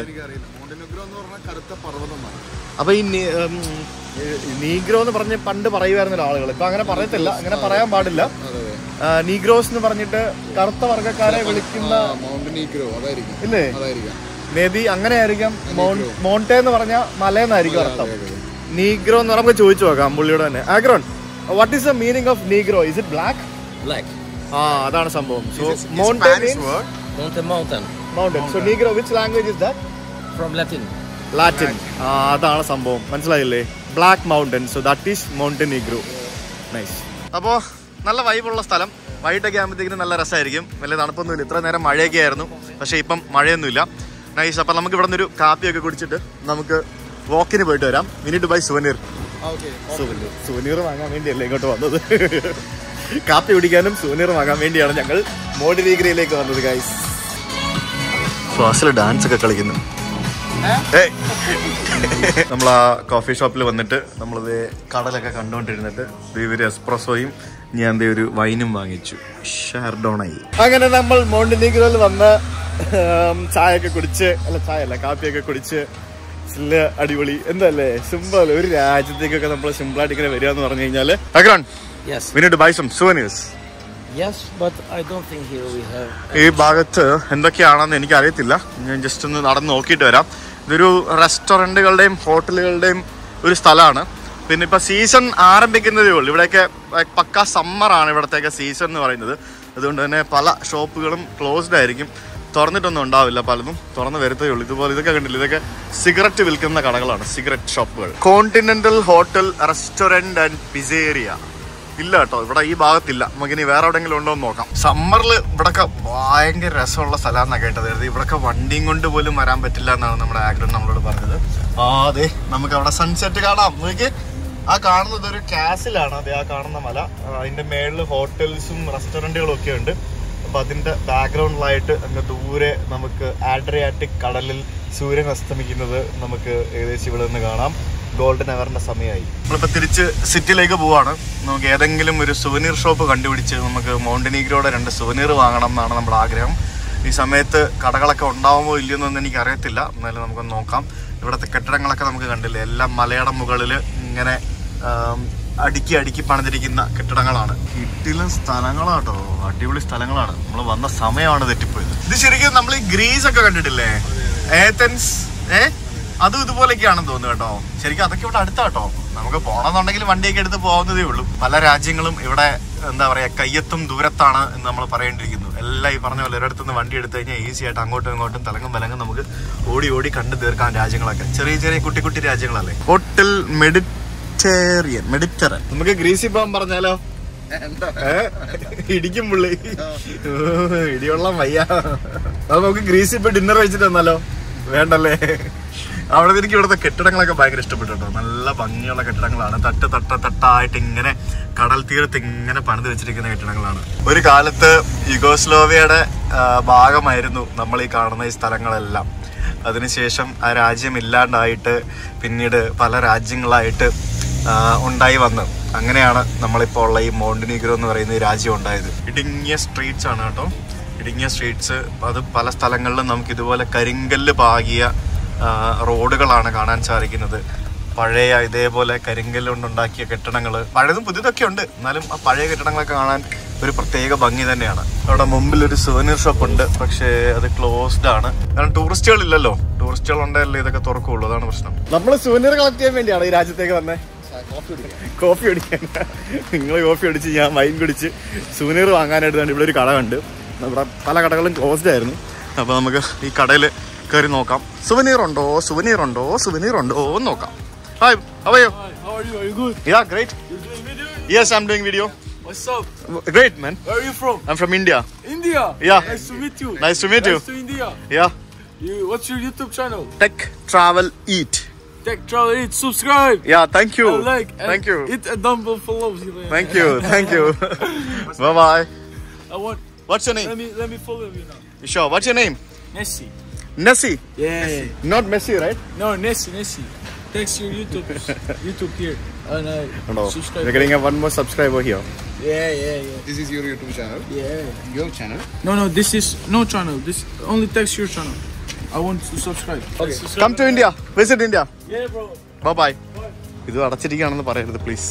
അപ്പൊ ഈ നീഗ്രോ എന്ന് പറഞ്ഞ് പണ്ട് പറയുമായിരുന്നല്ലോ ആളുകൾ. ഇപ്പൊ അങ്ങനെ പറയത്തില്ല, അങ്ങനെ പറയാൻ പാടില്ല. നീഗ്രോസ് എന്ന് പറഞ്ഞിട്ട് കറുത്ത വർഗ്ഗക്കാരെ വിളിക്കുന്ന ഇല്ലേ? മേ ബി അങ്ങനെ ആയിരിക്കാം. മോണ്ടെ എന്ന് പറഞ്ഞ മലയെന്നായിരിക്കും അർത്ഥം. നീഗ്രോ എന്ന് നമുക്ക് ചോദിച്ചു നോക്കാം പുള്ളിയോട് തന്നെ. Agron, what is the meaning of negro? Is it black? ആ, അതാണ് സംഭവം. So monte means mountain. So negro which language is that? From Latin. Latin. അതാണ് സംഭവം, മനസ്സിലായില്ലേ? Black mountain. So that is Montenegro. Nice. അപ്പോൾ നല്ല വൈബുള്ള സ്ഥലം. വൈകിട്ടൊക്കെ ആകുമ്പോഴത്തേക്കും നല്ല രസമായിരിക്കും. വലിയ തണുപ്പൊന്നുമില്ല. ഇത്ര നേരം മഴയൊക്കെ ആയിരുന്നു, പക്ഷേ ഇപ്പം മഴയൊന്നുമില്ല. നൈസ്. അപ്പം നമുക്ക് ഇവിടെ നിന്നൊരു കാപ്പിയൊക്കെ കുടിച്ചിട്ട് നമുക്ക് വാക്കിന് പോയിട്ട് വരാം. We need to buy souvenir. Souvenir വാങ്ങാൻ വേണ്ടിയല്ലേ ഇങ്ങോട്ട് വന്നത്. കാപ്പി കുടിക്കാനും സുവനീർ വാങ്ങാൻ വേണ്ടിയാണ് ഞങ്ങൾ മോണ്ടിനീഗ്രോയിലേക്ക് വന്നത് ഗൈസ്. ക്ലാസ്സിൽ ഡാൻസ് ഒക്കെ കളിക്കുന്നു. നമ്മൾ ആ കോഫി ഷോപ്പിൽ വന്നിട്ട് നമ്മളിത് കടലൊക്കെ കണ്ടുകൊണ്ടിരുന്നിട്ട് ഇവര് എസ്പ്രസോയും ഞാൻ ഒരു വൈനും വാങ്ങിച്ചു. ഷാർഡോണായി. അങ്ങനെ നമ്മൾ മോണ്ടിനീഗ്രോയിൽ വന്ന് ചായയൊക്കെ കുടിച്ച്, കാപ്പിയൊക്കെ കുടിച്ച് അടിപൊളി. എന്തല്ലേ സിമ്പിൾ. ഒരു രാജ്യത്തേക്കൊക്കെ നമ്മൾ സിമ്പിളായിട്ട് ഇങ്ങനെ വരിക എന്ന് പറഞ്ഞു കഴിഞ്ഞാല് we need to buy some souvenirs. Yes, but I don't think here we have. ഈ ഭാഗത്ത് എന്തൊക്കെയാണെന്ന് എനിക്ക് അറിയത്തില്ല. ഞാൻ ജസ്റ്റ് ഒന്ന് നടന്ന് നോക്കിയിട്ട് വരാം. ഇതൊരു റെസ്റ്റോറൻറ്റുകളുടെയും ഹോട്ടലുകളുടെയും ഒരു സ്ഥലമാണ്. പിന്നെ ഇപ്പം സീസൺ ആരംഭിക്കുന്നതേ ഉള്ളൂ. ഇവിടെയൊക്കെ പക്ക സമ്മറാണ് ഇവിടത്തേക്ക് സീസൺ എന്ന് പറയുന്നത്. അതുകൊണ്ട് തന്നെ പല ഷോപ്പുകളും ക്ലോസ്ഡ് ആയിരിക്കും, തുറന്നിട്ടൊന്നും ഉണ്ടാവില്ല. പലതും തുറന്ന് വരത്തേ ഉള്ളൂ. ഇതുപോലെ ഇതൊക്കെ കണ്ടില്ല, ഇതൊക്കെ സിഗരറ്റ് വിൽക്കുന്ന കടകളാണ്, സിഗരറ്റ് ഷോപ്പുകൾ. Continental hotel restaurant and pizzeria ഇല്ല കേട്ടോ, ഇവിടെ ഈ ഭാഗത്തില്ല. നമുക്കിനി വേറെ എവിടെയെങ്കിലും ഉണ്ടോ എന്ന് നോക്കാം. സമ്മറിൽ ഇവിടെയൊക്കെ ഭയങ്കര രസമുള്ള സ്ഥലമാണെന്നാണ് കേട്ടത്. ഇവിടെയൊക്കെ വണ്ടിയും കൊണ്ട് പോലും വരാൻ പറ്റില്ല എന്നാണ് നമ്മുടെ ആഗ്രഹം നമ്മളോട് പറഞ്ഞത്. അതെ, നമുക്ക് അവിടെ സൺസെറ്റ് കാണാം. നോക്കി, ആ കാണുന്നത് ഒരു കാസിലാണ്. അതെ, ആ കാണുന്ന മല. അതിന്റെ മേളിൽ ഹോട്ടൽസും റെസ്റ്റോറൻറ്റുകളും ഒക്കെ ഉണ്ട്. അപ്പൊ അതിന്റെ ബാക്ക്ഗ്രൗണ്ടിലായിട്ട് അങ്ങ് ദൂരെ നമുക്ക് ആഡ്രിയാറ്റിക് കടലിൽ സൂര്യൻ അസ്തമിക്കുന്നത് നമുക്ക് ഏകദേശം ഇവിടെ നിന്ന് കാണാം. ഗോൾഡൻ അവറിന്റെ സമയമായി. നമ്മളിപ്പോ തിരിച്ച് സിറ്റിയിലേക്ക് പോവാണ്. നമുക്ക് ഏതെങ്കിലും ഒരു സുവനീർ ഷോപ്പ് കണ്ടുപിടിച്ച് നമുക്ക് മോണ്ടിനീഗ്രോയുടെ 2 സുവനീർ വാങ്ങണം എന്നാണ് നമ്മുടെ ആഗ്രഹം. ഈ സമയത്ത് കടകളൊക്കെ ഉണ്ടാവുമോ ഇല്ലയെന്നൊന്നും എനിക്ക് അറിയത്തില്ല. എന്നാലും നമുക്കൊന്ന് നോക്കാം. ഇവിടുത്തെ കെട്ടിടങ്ങളൊക്കെ നമുക്ക് കണ്ടില്ലേ, എല്ലാം മലയുടെ മുകളിൽ ഇങ്ങനെ അടുക്കി പണിതിരിക്കുന്ന കെട്ടിടങ്ങളാണ്. കിട്ടിലും സ്ഥലങ്ങളാട്ടോ, അടിപൊളി സ്ഥലങ്ങളാണ്. നമ്മൾ വന്ന സമയമാണ് തെറ്റിപ്പോയത്. ഇത് ശരിക്കും നമ്മൾ ഈ ഗ്രീസ് ഒക്കെ കണ്ടിട്ടില്ലേ, ഏതൻസ്, അതും ഇതുപോലെയൊക്കെയാണെന്ന് തോന്നുന്നു കേട്ടോ. ശരിക്കും അതൊക്കെ ഇവിടെ അടുത്താട്ടോ. നമുക്ക് പോകണമെന്നുണ്ടെങ്കിൽ വണ്ടിയൊക്കെ എടുത്ത് പോകുന്നതേ ഉള്ളൂ. പല രാജ്യങ്ങളും ഇവിടെ എന്താ പറയാ കയ്യെത്തും ദൂരത്താണ് എന്ന് നമ്മൾ പറയേണ്ടിയിരിക്കുന്നു. എല്ലാം ഈ പറഞ്ഞ പോലെ ഒരിടത്തുനിന്ന് വണ്ടി എടുത്തു കഴിഞ്ഞാൽ ഈസി ആയിട്ട് അങ്ങോട്ടും ഇങ്ങോട്ടും തലങ്ങും വിലങ്ങും നമുക്ക് ഓടി കണ്ടു തീർക്കാൻ രാജ്യങ്ങളൊക്കെ. ചെറിയ കുട്ടി രാജ്യങ്ങളല്ലേ. Hotel Mediterranean. നമുക്ക് ഗ്രീസിൽ പോകാൻ പറഞ്ഞാലോ? ഇടിക്കും പുള്ളി, ഇടിവെള്ളം വയ്യ. അത് നമുക്ക് ഗ്രീസിൽ പോയി ഡിന്നർ കഴിച്ചിട്ട് വന്നാലോ? വേണ്ടല്ലേ? അവിടെ എനിക്ക് ഇവിടുത്തെ കെട്ടിടങ്ങളൊക്കെ ഭയങ്കര ഇഷ്ടപ്പെട്ടു കേട്ടോ. നല്ല ഭംഗിയുള്ള കെട്ടിടങ്ങളാണ്. തട്ടായിട്ട് ഇങ്ങനെ കടൽ തീരത്ത് ഇങ്ങനെ പണിത് വെച്ചിരിക്കുന്ന കെട്ടിടങ്ങളാണ്. ഒരു കാലത്ത് യുഗോസ്ലോവിയയുടെ ഭാഗമായിരുന്നു നമ്മൾ ഈ കാണുന്ന ഈ സ്ഥലങ്ങളെല്ലാം. അതിനുശേഷം ആ രാജ്യം ഇല്ലാണ്ടായിട്ട് പിന്നീട് പല രാജ്യങ്ങളായിട്ട് ഉണ്ടായി വന്ന് അങ്ങനെയാണ് നമ്മളിപ്പോൾ ഉള്ള ഈ മോണ്ടിനീഗ്രോ എന്ന് പറയുന്ന ഈ രാജ്യം ഉണ്ടായത്. ഇടുങ്ങിയ സ്ട്രീറ്റ്സ് ആണ് കേട്ടോ, ഇടുങ്ങിയ സ്ട്രീറ്റ്സ്. അത് പല സ്ഥലങ്ങളിലും നമുക്ക് ഇതുപോലെ കരിങ്കല്ല് പാകിയ റോഡുകളാണ് കാണാൻ സാധിക്കുന്നത്. പഴയ ഇതേപോലെ കരിങ്കല്ല് കൊണ്ടുണ്ടാക്കിയ കെട്ടിടങ്ങൾ, പഴയതും പുതിയതൊക്കെ ഉണ്ട്, എന്നാലും ആ പഴയ കെട്ടിടങ്ങളൊക്കെ കാണാൻ ഒരു പ്രത്യേക ഭംഗി തന്നെയാണ്. അവിടെ മുമ്പിൽ ഒരു സുവനീർ ഷോപ്പ് ഉണ്ട്, പക്ഷേ അത് ക്ലോസ്ഡ് ആണ്. കാരണം ടൂറിസ്റ്റുകൾ ഇല്ലല്ലോ. ടൂറിസ്റ്റുകൾ ഉണ്ടല്ലേ ഇതൊക്കെ തുറക്കുള്ളൂ, അതാണ് പ്രശ്നം. നമ്മൾ സുവനീർ കളക്ട് ചെയ്യാൻ വേണ്ടിയാണ് ഈ രാജ്യത്തേക്ക് വന്നേ. കോഫി കുടിക്കാൻ. നിങ്ങൾ കോഫി കുടിച്ച് ഞാൻ വൈൻ കുടിച്ച് സുവനീർ വാങ്ങാനായിട്ട് ഇവിടെ ഒരു കട ഉണ്ട്. ഇവിടെ പല കടകളും ക്ലോസ്ഡ് ആയിരുന്നു. അപ്പോൾ നമുക്ക് ഈ കടയിൽ കയറി നോക്കാം. സുവനീർ ഉണ്ടോ എന്ന് നോക്കാം. Hi, how are you? Hi, how are you? Are you good? Yeah, great. You're doing video? Yes, I'm doing video. What's up? Great, man. Where are you from? I'm from India. India? Yeah. Nice to meet you. Nice to meet you. Nice to India. Yeah. What's your YouTube channel? Tech Travel Eat. Tech Travel Eat. Subscribe. Yeah, thank you. And like. And Thank you. hit a dumbbell follow. Thank you. Bye-bye. What's your name? Let me follow you now. Sure. What's your name? Nessie. Nessie. Yeah. Not Messi, right? No, Nessie. Text your YouTube here. And No. subscribe. We're getting one more subscriber here. Yeah. This is your YouTube channel? Yeah. Your channel? No, this is no channel. This only text your channel. I want to subscribe. Okay. Subscribe. Come to India. Visit India. Yeah, bro. Bye-bye. ഇത് അടച്ചിരിക്കുകയാണെന്ന് പറയരുത് please.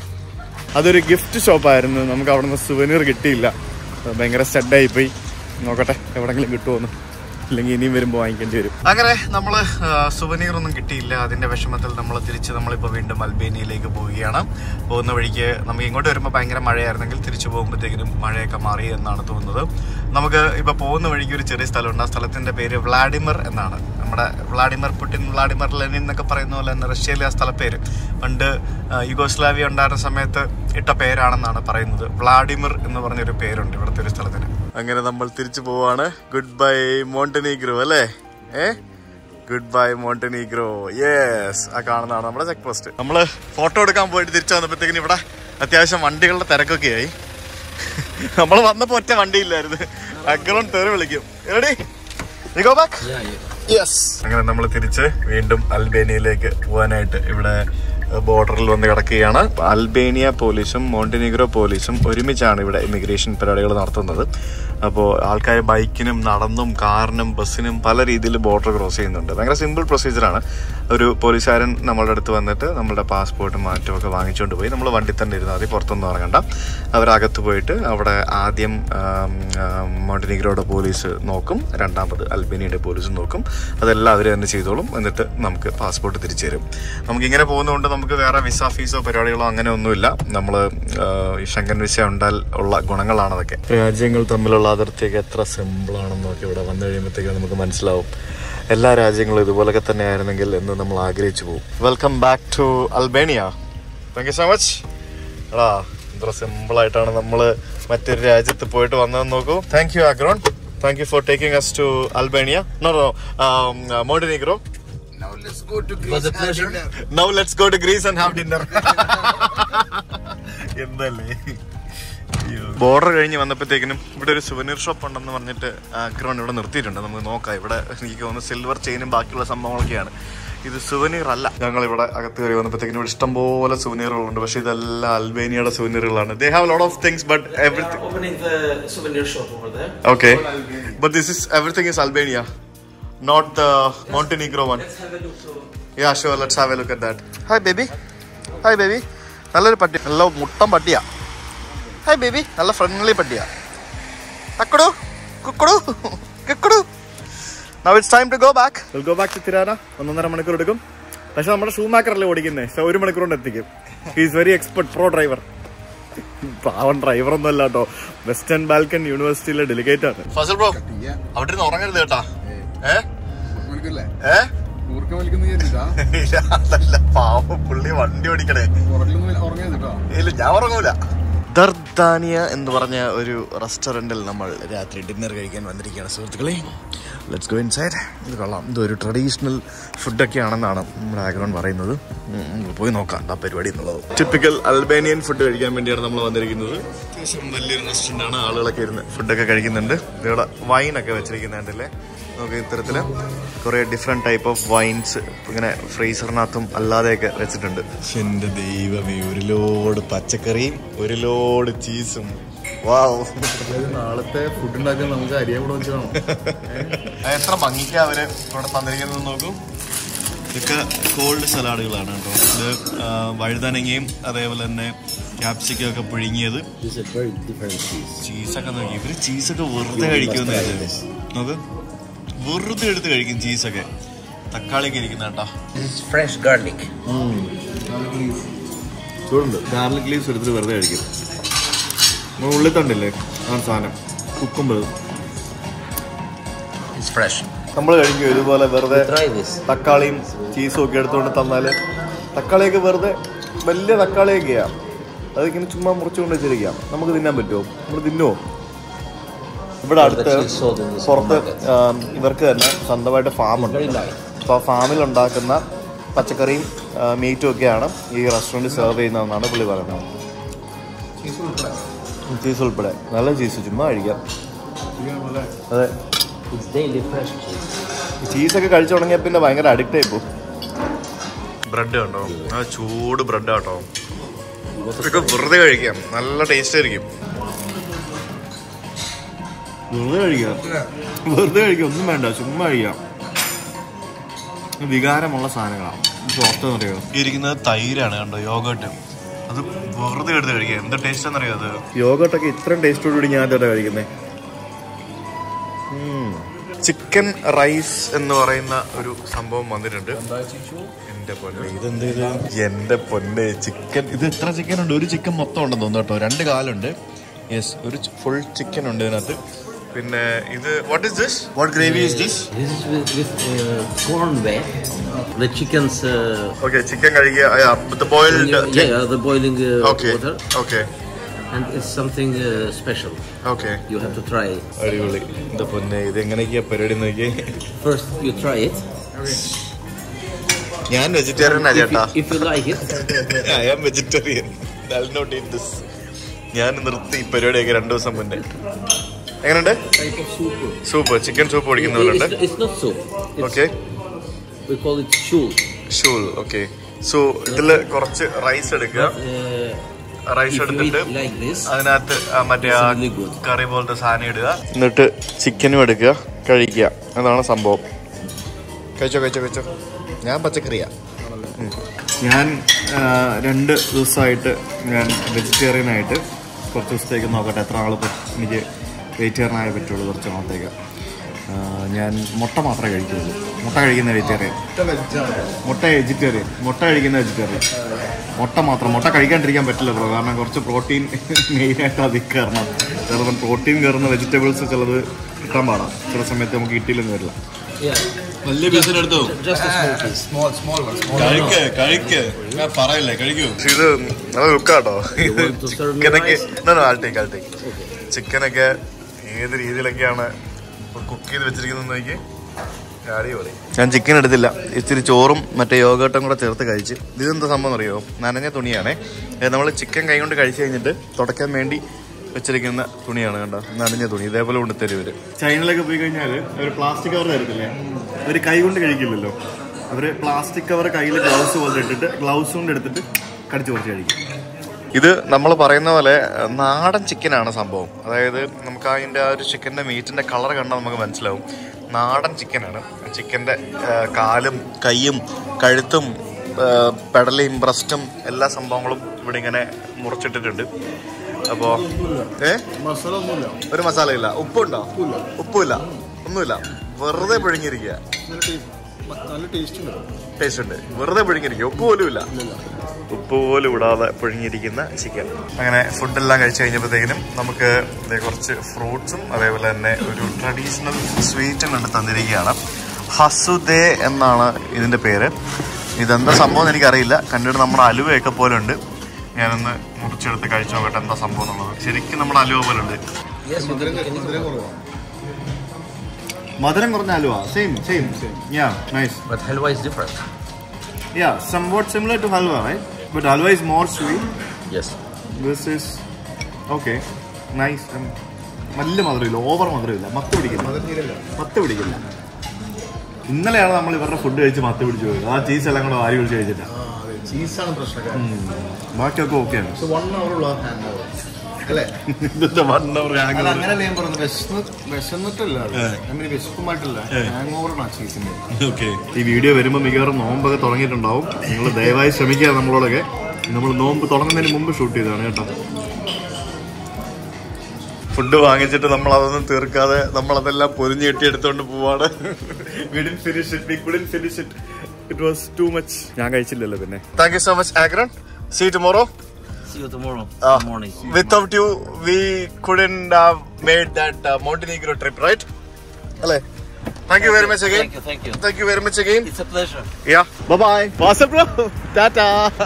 അതൊരു gift ഷോപ്പായിരുന്നു. നമുക്ക് അവിടെ നിന്ന് souvenir കിട്ടിയില്ല. ഭയങ്കര സ്റ്റഡായിപ്പോയി. നോക്കട്ടെ എവിടെങ്കിലും കിട്ടുമോന്ന്. ഇല്ലെങ്കിൽ ഇനിയും വരുമ്പോൾ വാങ്ങിക്കേണ്ടി വരും. അങ്ങനെ നമ്മൾ സുവനീർ ഒന്നും കിട്ടിയില്ല. അതിന്റെ വിഷമത്തിൽ നമ്മളിപ്പോൾ വീണ്ടും അൽബേനിയയിലേക്ക് പോവുകയാണ്. പോകുന്ന വഴിക്ക് നമുക്ക് ഇങ്ങോട്ട് വരുമ്പോൾ ഭയങ്കര മഴയായിരുന്നെങ്കിൽ തിരിച്ചു പോകുമ്പോഴത്തേക്കിനും മഴയൊക്കെ മാറി എന്നാണ് തോന്നുന്നത്. നമുക്ക് ഇപ്പോൾ പോകുന്ന വഴിക്ക് ഒരു ചെറിയ സ്ഥലമുണ്ട്. ആ സ്ഥലത്തിന്റെ പേര് വ്ളാഡിമിർ എന്നാണ്. നമ്മുടെ വ്ളാഡിമിർ പുടിൻ, വ്ളാഡിമിർ ലെനിൻ എന്നൊക്കെ പറയുന്ന പോലെ തന്നെ റഷ്യയിലെ ആ സ്ഥലപ്പേര് പണ്ട് യുഗോസ്ലാവിയ ഉണ്ടായിരുന്ന സമയത്ത് ഇട്ട പേരാണെന്നാണ് പറയുന്നത്. വ്ളാഡിമിർ എന്ന് പറഞ്ഞൊരു പേരുണ്ട് ഇവിടുത്തെ ഒരു സ്ഥലത്തിന്. അങ്ങനെ നമ്മൾ തിരിച്ചു പോവാണ്. ഗുഡ് ബൈ മോണ്ടിനീഗ്രോ അല്ലേ? Goodbye Montenegro. യെസ്, ആ കാണുന്നതാണ് നമ്മുടെ ചെക്ക് പോസ്റ്റ്. നമ്മള് ഫോട്ടോ എടുക്കാൻ പോയിട്ട് തിരിച്ചു വന്നപ്പോഴത്തേക്കിനും ഇവിടെ അത്യാവശ്യം വണ്ടികളുടെ തിരക്കൊക്കെ ആയി. നമ്മൾ വന്നപ്പോ ഒറ്റ വണ്ടിയില്ലായിരുന്നു. ബാക്ക്ഗ്രൗണ്ട് തെറി വിളിക്കും. Ready? You go back? Yes. അങ്ങനെ നമ്മൾ തിരിച്ച് വീണ്ടും അൽബേനിയയിലേക്ക് പോകാനായിട്ട് ഇവിടെ ബോർഡറിൽ വന്ന് കിടക്കുകയാണ്. അൽബേനിയ പോലീസും മോണ്ടിനീഗ്രോ പോലീസും ഒരുമിച്ചാണ് ഇവിടെ ഇമിഗ്രേഷൻ പരിപാടികൾ നടത്തുന്നത്. അപ്പോൾ ആൾക്കാർ ബൈക്കിനും നടന്നും കാറിനും ബസ്സിനും പല രീതിയിൽ ബോർഡർ ക്രോസ് ചെയ്യുന്നുണ്ട്. ഭയങ്കര സിമ്പിൾ പ്രൊസീജിയറാണ്. ഒരു പോലീസുകാരൻ നമ്മളുടെ അടുത്ത് വന്നിട്ട് നമ്മളുടെ പാസ്പോർട്ടും മാറ്റും ഒക്കെ വാങ്ങിച്ചുകൊണ്ട് പോയി നമ്മൾ വണ്ടി തന്നെ ഇരുന്നാൽ മതി, പുറത്തൊന്നും ഇറങ്ങണ്ട. അവരകത്ത് പോയിട്ട് അവിടെ ആദ്യം മോണ്ടിനീഗ്രോയുടെ പോലീസ് നോക്കും, രണ്ടാമത് അൽബേനിയയുടെ പോലീസ് നോക്കും. അതെല്ലാം അവർ തന്നെ ചെയ്തോളും. എന്നിട്ട് നമുക്ക് പാസ്പോർട്ട് തിരിച്ചു തരും. നമുക്കിങ്ങനെ പോകുന്നതുകൊണ്ട് നമുക്ക് വേറെ വിസ ഫീസോ പരിപാടികളോ അങ്ങനെ ഒന്നുമില്ല. നമ്മൾ ഈ ഷെങ്കൻ വിസ ഉണ്ടാൽ ഉള്ള ഗുണങ്ങളാണ് അതൊക്കെ. രാജ്യങ്ങൾ തമ്മിലുള്ള അതിർത്തിയൊക്കെ എത്ര സിമ്പിളാണെന്നൊക്കെ ഇവിടെ വന്നു കഴിയുമ്പോഴത്തേക്കും നമുക്ക് മനസ്സിലാവും. എല്ലാ രാജ്യങ്ങളും ഇതുപോലൊക്കെ തന്നെ ആയിരുന്നെങ്കിൽ എന്ന് നമ്മൾ ആഗ്രഹിച്ചു പോകും. Welcome back to Albania. Thank you so much. എടാ ഇത്ര സിമ്പിളായിട്ടാണ് നമ്മൾ മറ്റൊരു രാജ്യത്ത് പോയിട്ട് വന്നതെന്ന് നോക്കൂ. Thank you Agron. Thank you for taking us to Albania. No, Montenegro. Now let's go to Greece. Was a pleasure. Now let's go to Greece and have dinner. എന്തല്ലേ ബോർഡർ കഴിഞ്ഞ് വന്നപ്പോഴത്തേക്കിനും ഇവിടെ ഒരു സുവനീർ ഷോപ്പ് ഉണ്ടെന്ന് പറഞ്ഞിട്ട് അക്രമൺ ഇവിടെ നിർത്തിയിട്ടുണ്ട്. നമുക്ക് നോക്കാം. ഇവിടെ എനിക്ക് തോന്നുന്നു സിൽവർ ചെയിനും ബാക്കിയുള്ള സംഭവങ്ങളൊക്കെയാണ്. ഇത് സുവനീർ അല്ല. ഞങ്ങൾ ഇവിടെ അകത്ത് കയറി വന്നപ്പോഴത്തേക്കിനും ഇവിടെ ഇഷ്ടംപോലെ സുവനീറുകളുണ്ട്. പക്ഷെ ഇതെല്ലാം അൽബേനിയയുടെ സുവനീറുകളാണ്. They have a lot of things, but everything. Opening the souvenir shop over there. Okay, but this is everything is Albania, not the Montenegro one. Let's have a look. Yeah, sure. Let's have a look at that. Hi, baby. Hi, baby. നല്ലൊരു പട്ടി, നല്ല മുട്ടൻ പട്ടിയാ. Hi, baby. നല്ല friendly പട്ടിയാ. അക്കടു കുക്കടു കിക്കടു. Now it's time to go back. We'll go back to Tirana. 1.5 മണിക്കൂർ എടുക്കും. പക്ഷെ നമ്മുടെ ഷൂ മേക്കർ അല്ലേ ഓടിക്കുന്നത്. പക്ഷെ 1 മണിക്കൂർ കൊണ്ട് എത്തിക്കും. He is very expert, pro driver. പാവൻ ഡ്രൈവർ ഒന്നും അല്ല കേട്ടോ. വെസ്റ്റേൺ ബാൽക്കൺ യൂണിവേഴ്സിറ്റിയിലെ ഡെലിഗേറ്റ് ആണ്. ഫസൽ ബ്രോ, അവിടെ ഇരുന്ന് ഉറങ്ങരുത് കേട്ടാ. അതല്ല, പാവം പുള്ളി വണ്ടി ഓടിക്കണേ. ഇല്ല, ഞാൻ ഉറങ്ങൂല. ദർദാനിയ എന്ന് പറഞ്ഞ ഒരു റെസ്റ്റോറൻറ്റിൽ നമ്മൾ രാത്രി ഡിന്നർ കഴിക്കാൻ വന്നിരിക്കുകയാണ് സുഹൃത്തുക്കളെ. Let's go inside. ഇത് കൊള്ളാം. ഇതൊരു ട്രഡീഷണൽ ഫുഡൊക്കെ ആണെന്നാണ് നമ്മുടെ ആഗ്രഹം പറയുന്നത്. പോയി നോക്കാം ആ പരിപാടി എന്നുള്ളത്. ടിപ്പിക്കൽ അൽബേനിയൻ ഫുഡ് കഴിക്കാൻ വേണ്ടിയാണ് നമ്മൾ വന്നിരിക്കുന്നത്. അത്യാവശ്യം വലിയൊരു റെസ്റ്റോറൻ്റ് ആണ്. ആളുകളൊക്കെ ഇരുന്ന് ഫുഡൊക്കെ കഴിക്കുന്നുണ്ട്. ഇവിടെ വൈനൊക്കെ വെച്ചിരിക്കുന്നുണ്ടല്ലേ. നമുക്ക് ഇത്തരത്തില് കുറെ ഡിഫറെന്റ് ടൈപ്പ് ഓഫ് വൈൻസ് ഇങ്ങനെ ഫ്രീസറിനകത്തും അല്ലാതെയൊക്കെ വെച്ചിട്ടുണ്ട്. എന്റെ ദൈവമേ, ഒരു ലോഡ് പച്ചക്കറിയും ഒരു ലോഡ് ചീസും. വാവ്, നാളത്തെ ഫുഡ് ഉണ്ടാക്കാൻ നമുക്ക് അരിയാൻ കൂടെ വെച്ചതാണോ? എത്ര ഭംഗിക്കാ അവര് ഇവിടെ തന്നിരിക്കുന്നത് നോക്കൂ. ഇതൊക്കെ കോൾഡ് സലാഡുകളാണ് കേട്ടോ. ഇത് വഴുതനങ്ങയും അതേപോലെ തന്നെ ക്യാപ്സിക്കം ഒക്കെ പുഴുങ്ങിയത്. ചീസൊക്കെ നോക്കി. ഇവര് ചീസൊക്കെ വെറുതെ കഴിക്കുമെന്ന് നോക്ക്. വെറുതെ എടുത്ത് കഴിക്കും ചീസൊക്കെ. തക്കാളിയൊക്കെ ഇരിക്കുന്ന കേട്ടോ. Fresh garlic. ചൂടുണ്ട്. ഗാർലിക് ലീവ്സ് എടുത്തിട്ട് വെറുതെ കഴിക്കും. ഉള്ളിൽ തണ്ടില്ലേ ആ സാധനം കുക്കുമ്പോൾ നമ്മൾ കഴിക്കും. ഇതുപോലെ വെറുതെ തക്കാളിയും ചീസും ഒക്കെ എടുത്തുകൊണ്ട് തന്നാല്, തക്കാളിയൊക്കെ വെറുതെ വലിയ തക്കാളിയൊക്കെയാ, അതിങ്ങനെ ചുമ്മാ മുറിച്ചുകൊണ്ട് വെച്ചിരിക്കാം. നമുക്ക് തിന്നാൻ പറ്റുമോ? നമ്മൾ തിന്നുമോ? ഇവിടെ അടുത്ത് പുറത്ത് ഇവർക്ക് തന്നെ സ്വന്തമായിട്ട് ഫാമുണ്ട്. അപ്പോൾ ആ ഫാമിൽ ഉണ്ടാക്കുന്ന പച്ചക്കറിയും മീറ്റും ഒക്കെയാണ് ഈ റെസ്റ്റോറൻറ്റ് സെർവ് ചെയ്യുന്നതെന്നാണ് പുള്ളി പറയുന്നത്. ചീസ് ഉൾപ്പെടെ നല്ല ചീസ് ചുമ്മാ കഴിക്കാം. അതെ, ചീസൊക്കെ കഴിച്ചു തുടങ്ങിയാൽ പിന്നെ ഭയങ്കര അഡിക്റ്റ് ആയി പോകും. ബ്രെഡ് കണ്ടോ? ആ ചൂട് ബ്രെഡ് കേട്ടോ. ഇതൊക്കെ വെറുതെ കഴിക്കാം. നല്ല ടേസ്റ്റ് ആയിരിക്കും. വെറുതെ കഴിക്കാം. ഒന്നും വേണ്ട, ചുമ്മാ കഴിക്കാം. വികാരമുള്ള സാധനങ്ങളാണ്. അറിയോ ഇരിക്കുന്നത്? തൈരാണ് കണ്ടോ, യോഗട്ട്. അത് വെറുതെ എടുത്ത് കഴിക്കാം. എന്ത് ടേസ്റ്റ് ആണെന്നറിയോ അത്? യോഗട്ടൊക്കെ ഇത്രയും ടേസ്റ്റോടുകൂടി ഞാൻ ഇതോടെ കഴിക്കുന്നത്. ചിക്കൻ റൈസ് എന്ന് പറയുന്ന ഒരു സംഭവം വന്നിട്ടുണ്ട്. എന്റെ പൊന്നെ, ഇതെന്ത് ഇത്? എന്റെ പൊന്നെ, ചിക്കൻ. ഇത് എത്ര ചിക്കൻ ഉണ്ട്? ഒരു ചിക്കൻ മൊത്തം ഉണ്ടെന്ന് തോന്നുന്നു കേട്ടോ. 2 കാലുണ്ട്. യെസ്, ഒരു ഫുൾ ചിക്കൻ ഉണ്ട് ഇതിനകത്ത്. പിന്നെ ഇത് what is this? What gravy is this? This is with corn wet. The chicken's. Okay, chicken കഴിക്കുക. Yeah, the boiled. The boiling okay. water. Okay. And it's something special. Okay. You have to try it. അടിപൊളി. എന്താ പൊന്നെ, ഇത് എങ്ങനെയൊക്കെയാ പരിപാടി നോക്കി. First you try it. ഞാൻ vegetarian ആ ചേട്ടാ. If you like it. I am vegetarian. I'll not eat this. ഞാൻ നിർത്തി ഈ പരിപാടിയൊക്കെ 2 ദിവസം മുന്നേ. എങ്ങനെയുണ്ട്? സൂപ്പ്, ചിക്കൻ സൂപ്പ് കുടിക്കുന്നവരുണ്ട്. It's not soup. Okay. We call it shul. Shul, okay. So ഇതില് കുറച്ച് റൈസ് എടുക്കുക. റൈസ് എടുത്തിട്ട് അതിനകത്ത് മറ്റേ കറി പോലത്തെ സാധനം ഇടുക. എന്നിട്ട് ചിക്കനും എടുക്കുക, കഴിക്കുക. അതാണ് സംഭവം. കഴിച്ചോ. ഞാൻ പച്ചക്കറിയാ. ഞാൻ 2 ദിവസമായിട്ട് ഞാൻ വെജിറ്റേറിയൻ ആയിട്ട് കുറച്ച് ദിവസത്തേക്ക് നോക്കട്ടെ എത്ര ആൾ എനിക്ക് വെജിറ്റേറിയൻ ആയേ പറ്റുള്ളൂ. കുറച്ച് നാളത്തേക്ക് ഞാൻ മുട്ട മാത്രമേ കഴിക്കുള്ളൂ. മുട്ട കഴിക്കുന്ന വെജിറ്റേറിയൻ. മുട്ട കഴിക്കുന്ന വെജിറ്റേറിയൻ. മുട്ട മാത്രം. മുട്ട കഴിക്കാണ്ടിരിക്കാൻ പറ്റില്ല ബ്രോ. കാരണം കുറച്ച് പ്രോട്ടീൻ മെയിനായിട്ട് അതിൽ കയറണം. ചിലപ്പം പ്രോട്ടീൻ കയറുന്ന വെജിറ്റബിൾസ് ചിലത് കിട്ടാൻ പാടാം. ചില സമയത്ത് നമുക്ക് കിട്ടിയില്ലെന്ന് വരില്ല. വലിയ പീസിന് എടുത്തു പറയല്ലേ, കഴിക്കൂ. ഇത് നല്ല ലുക്കാട്ടോ. ചിക്കനൊക്കെ ഏത് രീതിയിലൊക്കെയാണ് കുക്ക് ചെയ്ത് വെച്ചിരിക്കുന്നത് നോക്കി. അടിപൊളി. ഞാൻ ചിക്കൻ എടുത്തില്ല. ഇച്ചിരി ചോറും മറ്റേ യോഗട്ടും കൂടെ ചേർത്ത് കഴിച്ച്. ഇതെന്താ സംഭവം അറിയോ? നനഞ്ഞ തുണിയാണേ. നമ്മൾ ചിക്കൻ കൈ കൊണ്ട് കഴിച്ചു കഴിഞ്ഞിട്ട് തുടയ്ക്കാൻ വേണ്ടി വെച്ചിരിക്കുന്ന തുണിയാണ് കണ്ടോ, നനഞ്ഞ തുണി. ഇതേപോലെ കൊണ്ട് തരും ഇവര്. ചൈനയിലൊക്കെ പോയി കഴിഞ്ഞാൽ ഒരു പ്ലാസ്റ്റിക് കവർ തരത്തില്ലേ, അവർ കൈ കൊണ്ട് കഴിക്കില്ലല്ലോ. അവര് പ്ലാസ്റ്റിക് കവർ കയ്യിൽ ഗ്ലൗസ് പോലെ ഇട്ടിട്ട് ഗ്ലൗസ് കൊണ്ട് എടുത്തിട്ട് കടിച്ചു കുറച്ച് കഴിക്കും. ഇത് നമ്മൾ പറയുന്ന പോലെ നാടൻ ചിക്കനാണ് സംഭവം. അതായത് നമുക്ക് അതിൻ്റെ ആ ഒരു ചിക്കൻ്റെ മീറ്റിൻ്റെ കളർ കണ്ടാൽ നമുക്ക് മനസ്സിലാവും നാടൻ ചിക്കനാണ്. ചിക്കൻ്റെ കാലും കൈയും കഴുത്തും പെടലയും ബ്രസ്റ്റും എല്ലാ സംഭവങ്ങളും ഇവിടെ ഇങ്ങനെ മുറിച്ചിട്ടിട്ടുണ്ട്. അപ്പോൾ ഒരു മസാല ഇല്ല, ഉപ്പുണ്ടോ? ഉപ്പുമില്ല, ഒന്നുമില്ല, വെറുതെ പിഴുങ്ങിയിരിക്കുക. ടേസ്റ്റ് ഉണ്ട്, വെറുതെ പിഴുങ്ങിയിരിക്കുക, ഉപ്പ് പോലും ഇല്ല, ഉപ്പ് പോലും ഇടാതെ പിഴുങ്ങിയിരിക്കുന്ന ചിക്കൻ. അങ്ങനെ ഫുഡെല്ലാം കഴിച്ചു കഴിഞ്ഞപ്പോഴത്തേക്കിനും നമുക്ക് കുറച്ച് ഫ്രൂട്ട്സും അതേപോലെ തന്നെ ഒരു ട്രഡീഷണൽ സ്വീറ്റും കണ്ട് തന്നിരിക്കുകയാണ്. ഹസുദേ എന്നാണ് ഇതിൻ്റെ പേര്. ഇതെന്താ സംഭവം എന്ന് എനിക്കറിയില്ല. കണ്ടിട്ട് നമ്മുടെ അലുവയൊക്കെ പോലെ ഉണ്ട്. ഞാനൊന്ന് മുറിച്ചെടുത്ത് കഴിച്ചു നോക്കട്ടെ എന്താ സംഭവം എന്നുള്ളത്. ശരിക്കും നമ്മുടെ അലുവ പോലെ ഉണ്ട്. മധുരം കുറഞ്ഞ അലുവ. Same. Yeah, nice. But halwa is different. Yeah, somewhat similar to halwa, right? But halwa is more sweet. Yes. This is okay. Nice. നല്ല മധുരമില്ല, ഓവർ മധുരമില്ല. മത്ത് പിടിക്കില്ല. ഇന്നലെയാണ് നമ്മൾ ഇവരുടെ ഫുഡ് കഴിച്ച് മത്ത് പിടിച്ചു പോയത്. ആ ചീസ് എല്ലാം കൂടെ വാരി പിടിച്ച് കഴിച്ചിട്ടാ. ചീസാണ് പ്രശ്നം. ബാക്കിയൊക്കെ ഓക്കെയാണ്. ഈ വീഡിയോ വരുമ്പോ മിക്കവാറും നോമ്പൊക്കെ തുടങ്ങിയിട്ടുണ്ടാവും. നിങ്ങൾ ദയവായി ശ്രമിക്കുക. നമ്മളോടൊക്കെ നമ്മൾ നോമ്പ് തുടങ്ങുന്നതിന് മുമ്പ് ഷൂട്ട് ചെയ്തതാണ് കേട്ടോ. ഫുഡ് വാങ്ങിച്ചിട്ട് നമ്മൾ അതൊന്നും തീർക്കാതെ നമ്മളതെല്ലാം പൊരിഞ്ഞ് കെട്ടി എടുത്തോണ്ട് പോവാണ്. It was too much. ഞാൻ കഴിച്ചില്ലല്ലോ പിന്നെ. Thank you so much, Agran. See you tomorrow. See you tomorrow morning. Without you, we couldn't have made that Montenegro trip, right? Alle. Thank you very much again. Thank you very much again. It's a pleasure. Yeah. Bye-bye. What's up, bro? Tata.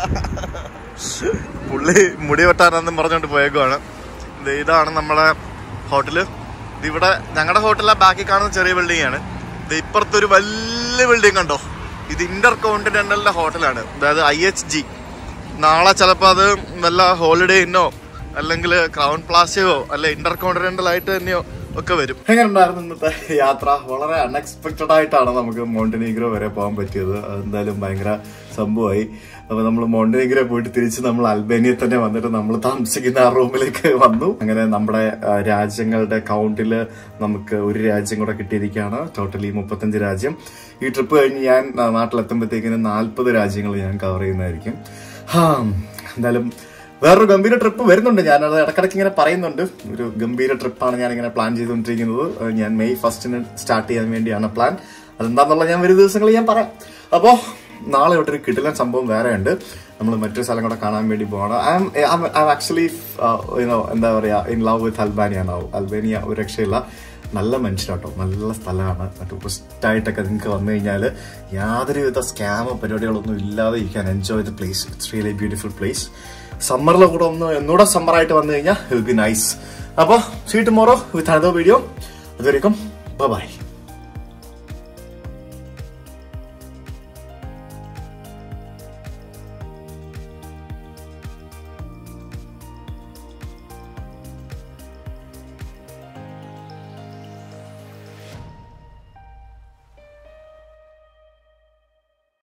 പുള്ളി മുടി വെട്ടാനെന്നും പറഞ്ഞുകൊണ്ട് പോയേക്കുവാണ്. ഇതാണ് നമ്മുടെ hotel. ഇതിവിടെ ഞങ്ങളുടെ ഹോട്ടലിലെ ബാക്കി കാണുന്ന ചെറിയ ബിൽഡിംഗ് ആണ്. ഇത് ഇപ്പുറത്തൊരു വലിയ ബിൽഡിംഗ് കണ്ടോ, ഇത് ഇന്റർ കോണ്ടിനെന്റലിന്റെ ഹോട്ടലാണ്. അതായത് IHG. നാളെ ചിലപ്പോൾ അത് വല്ല ഹോളിഡേ ഇന്നോ അല്ലെങ്കിൽ ക്രൗൺ പ്ലാസയോ അല്ലെ ഇന്റർ കോണ്ടിനെന്റൽ ആയിട്ട് തന്നെയോ ഒക്കെ വരും. എങ്ങനെ ഉണ്ടായിരുന്നു ഇന്നത്തെ യാത്ര? വളരെ അൺഎക്സ്പെക്റ്റഡ് ആയിട്ടാണ് നമുക്ക് മോണ്ടിനീഗ്രോ വരെ പോകാൻ പറ്റിയത്. അതെന്തായാലും ഭയങ്കര സംഭവമായി. അപ്പൊ നമ്മൾ മോണ്ടിനീഗ്രോ പോയിട്ട് തിരിച്ച് നമ്മൾ അൽബേനിയയിൽ തന്നെ വന്നിട്ട് നമ്മൾ താമസിക്കുന്ന ആ റൂമിലേക്ക് വന്നു. അങ്ങനെ നമ്മുടെ രാജ്യങ്ങളുടെ കൗണ്ടില് നമുക്ക് ഒരു രാജ്യം കൂടെ കിട്ടിയിരിക്കുകയാണ്. ടോട്ടലി 35 രാജ്യം. ഈ ട്രിപ്പ് കഴിഞ്ഞ് ഞാൻ നാട്ടിലെത്തുമ്പോഴത്തേക്കിന് 40 രാജ്യങ്ങൾ ഞാൻ കവർ ചെയ്യുന്നതായിരിക്കും. എന്തായാലും വേറൊരു ഗംഭീര ട്രിപ്പ് വരുന്നുണ്ട്. ഞാനത് ഇടക്കിടയ്ക്ക് ഇങ്ങനെ പറയുന്നുണ്ട്. ഒരു ഗംഭീര ട്രിപ്പാണ് ഞാനിങ്ങനെ പ്ലാൻ ചെയ്തുകൊണ്ടിരിക്കുന്നത്. ഞാൻ May 1 സ്റ്റാർട്ട് ചെയ്യാൻ വേണ്ടിയാണ് പ്ലാൻ. അതെന്താന്നുള്ളത് ഞാൻ വരും ദിവസങ്ങളിൽ ഞാൻ പറയാം. അപ്പോൾ നാളെ തൊട്ടൊരു കിടിലൻ സംഭവം വേറെ ഉണ്ട്. നമ്മൾ മറ്റൊരു സ്ഥലം കൂടെ കാണാൻ വേണ്ടി പോവാണ്. ഐ ആം ആക്ച്വലി എന്താ പറയാ in love with Albania now. Albania ഒരു രക്ഷയില്ല, നല്ല മനുഷ്യരാട്ടോ, നല്ല സ്ഥലമാണ്. ടൂറിസ്റ്റായിട്ടൊക്കെ നിങ്ങൾക്ക് വന്നു കഴിഞ്ഞാൽ യാതൊരുവിധ സ്കാമോ പരിപാടികളൊന്നും ഇല്ലാതെ you can enjoy the place. It's really beautiful place. സമ്മറിലെ കൂടെ ഒന്നുകൂടെ സമ്മറായിട്ട് വന്നു കഴിഞ്ഞാൽ ഇറ്റ് വിൽ ബി നൈസ്. അപ്പോൾ see tomorrow with another video. അതുവരെയും ബൈ.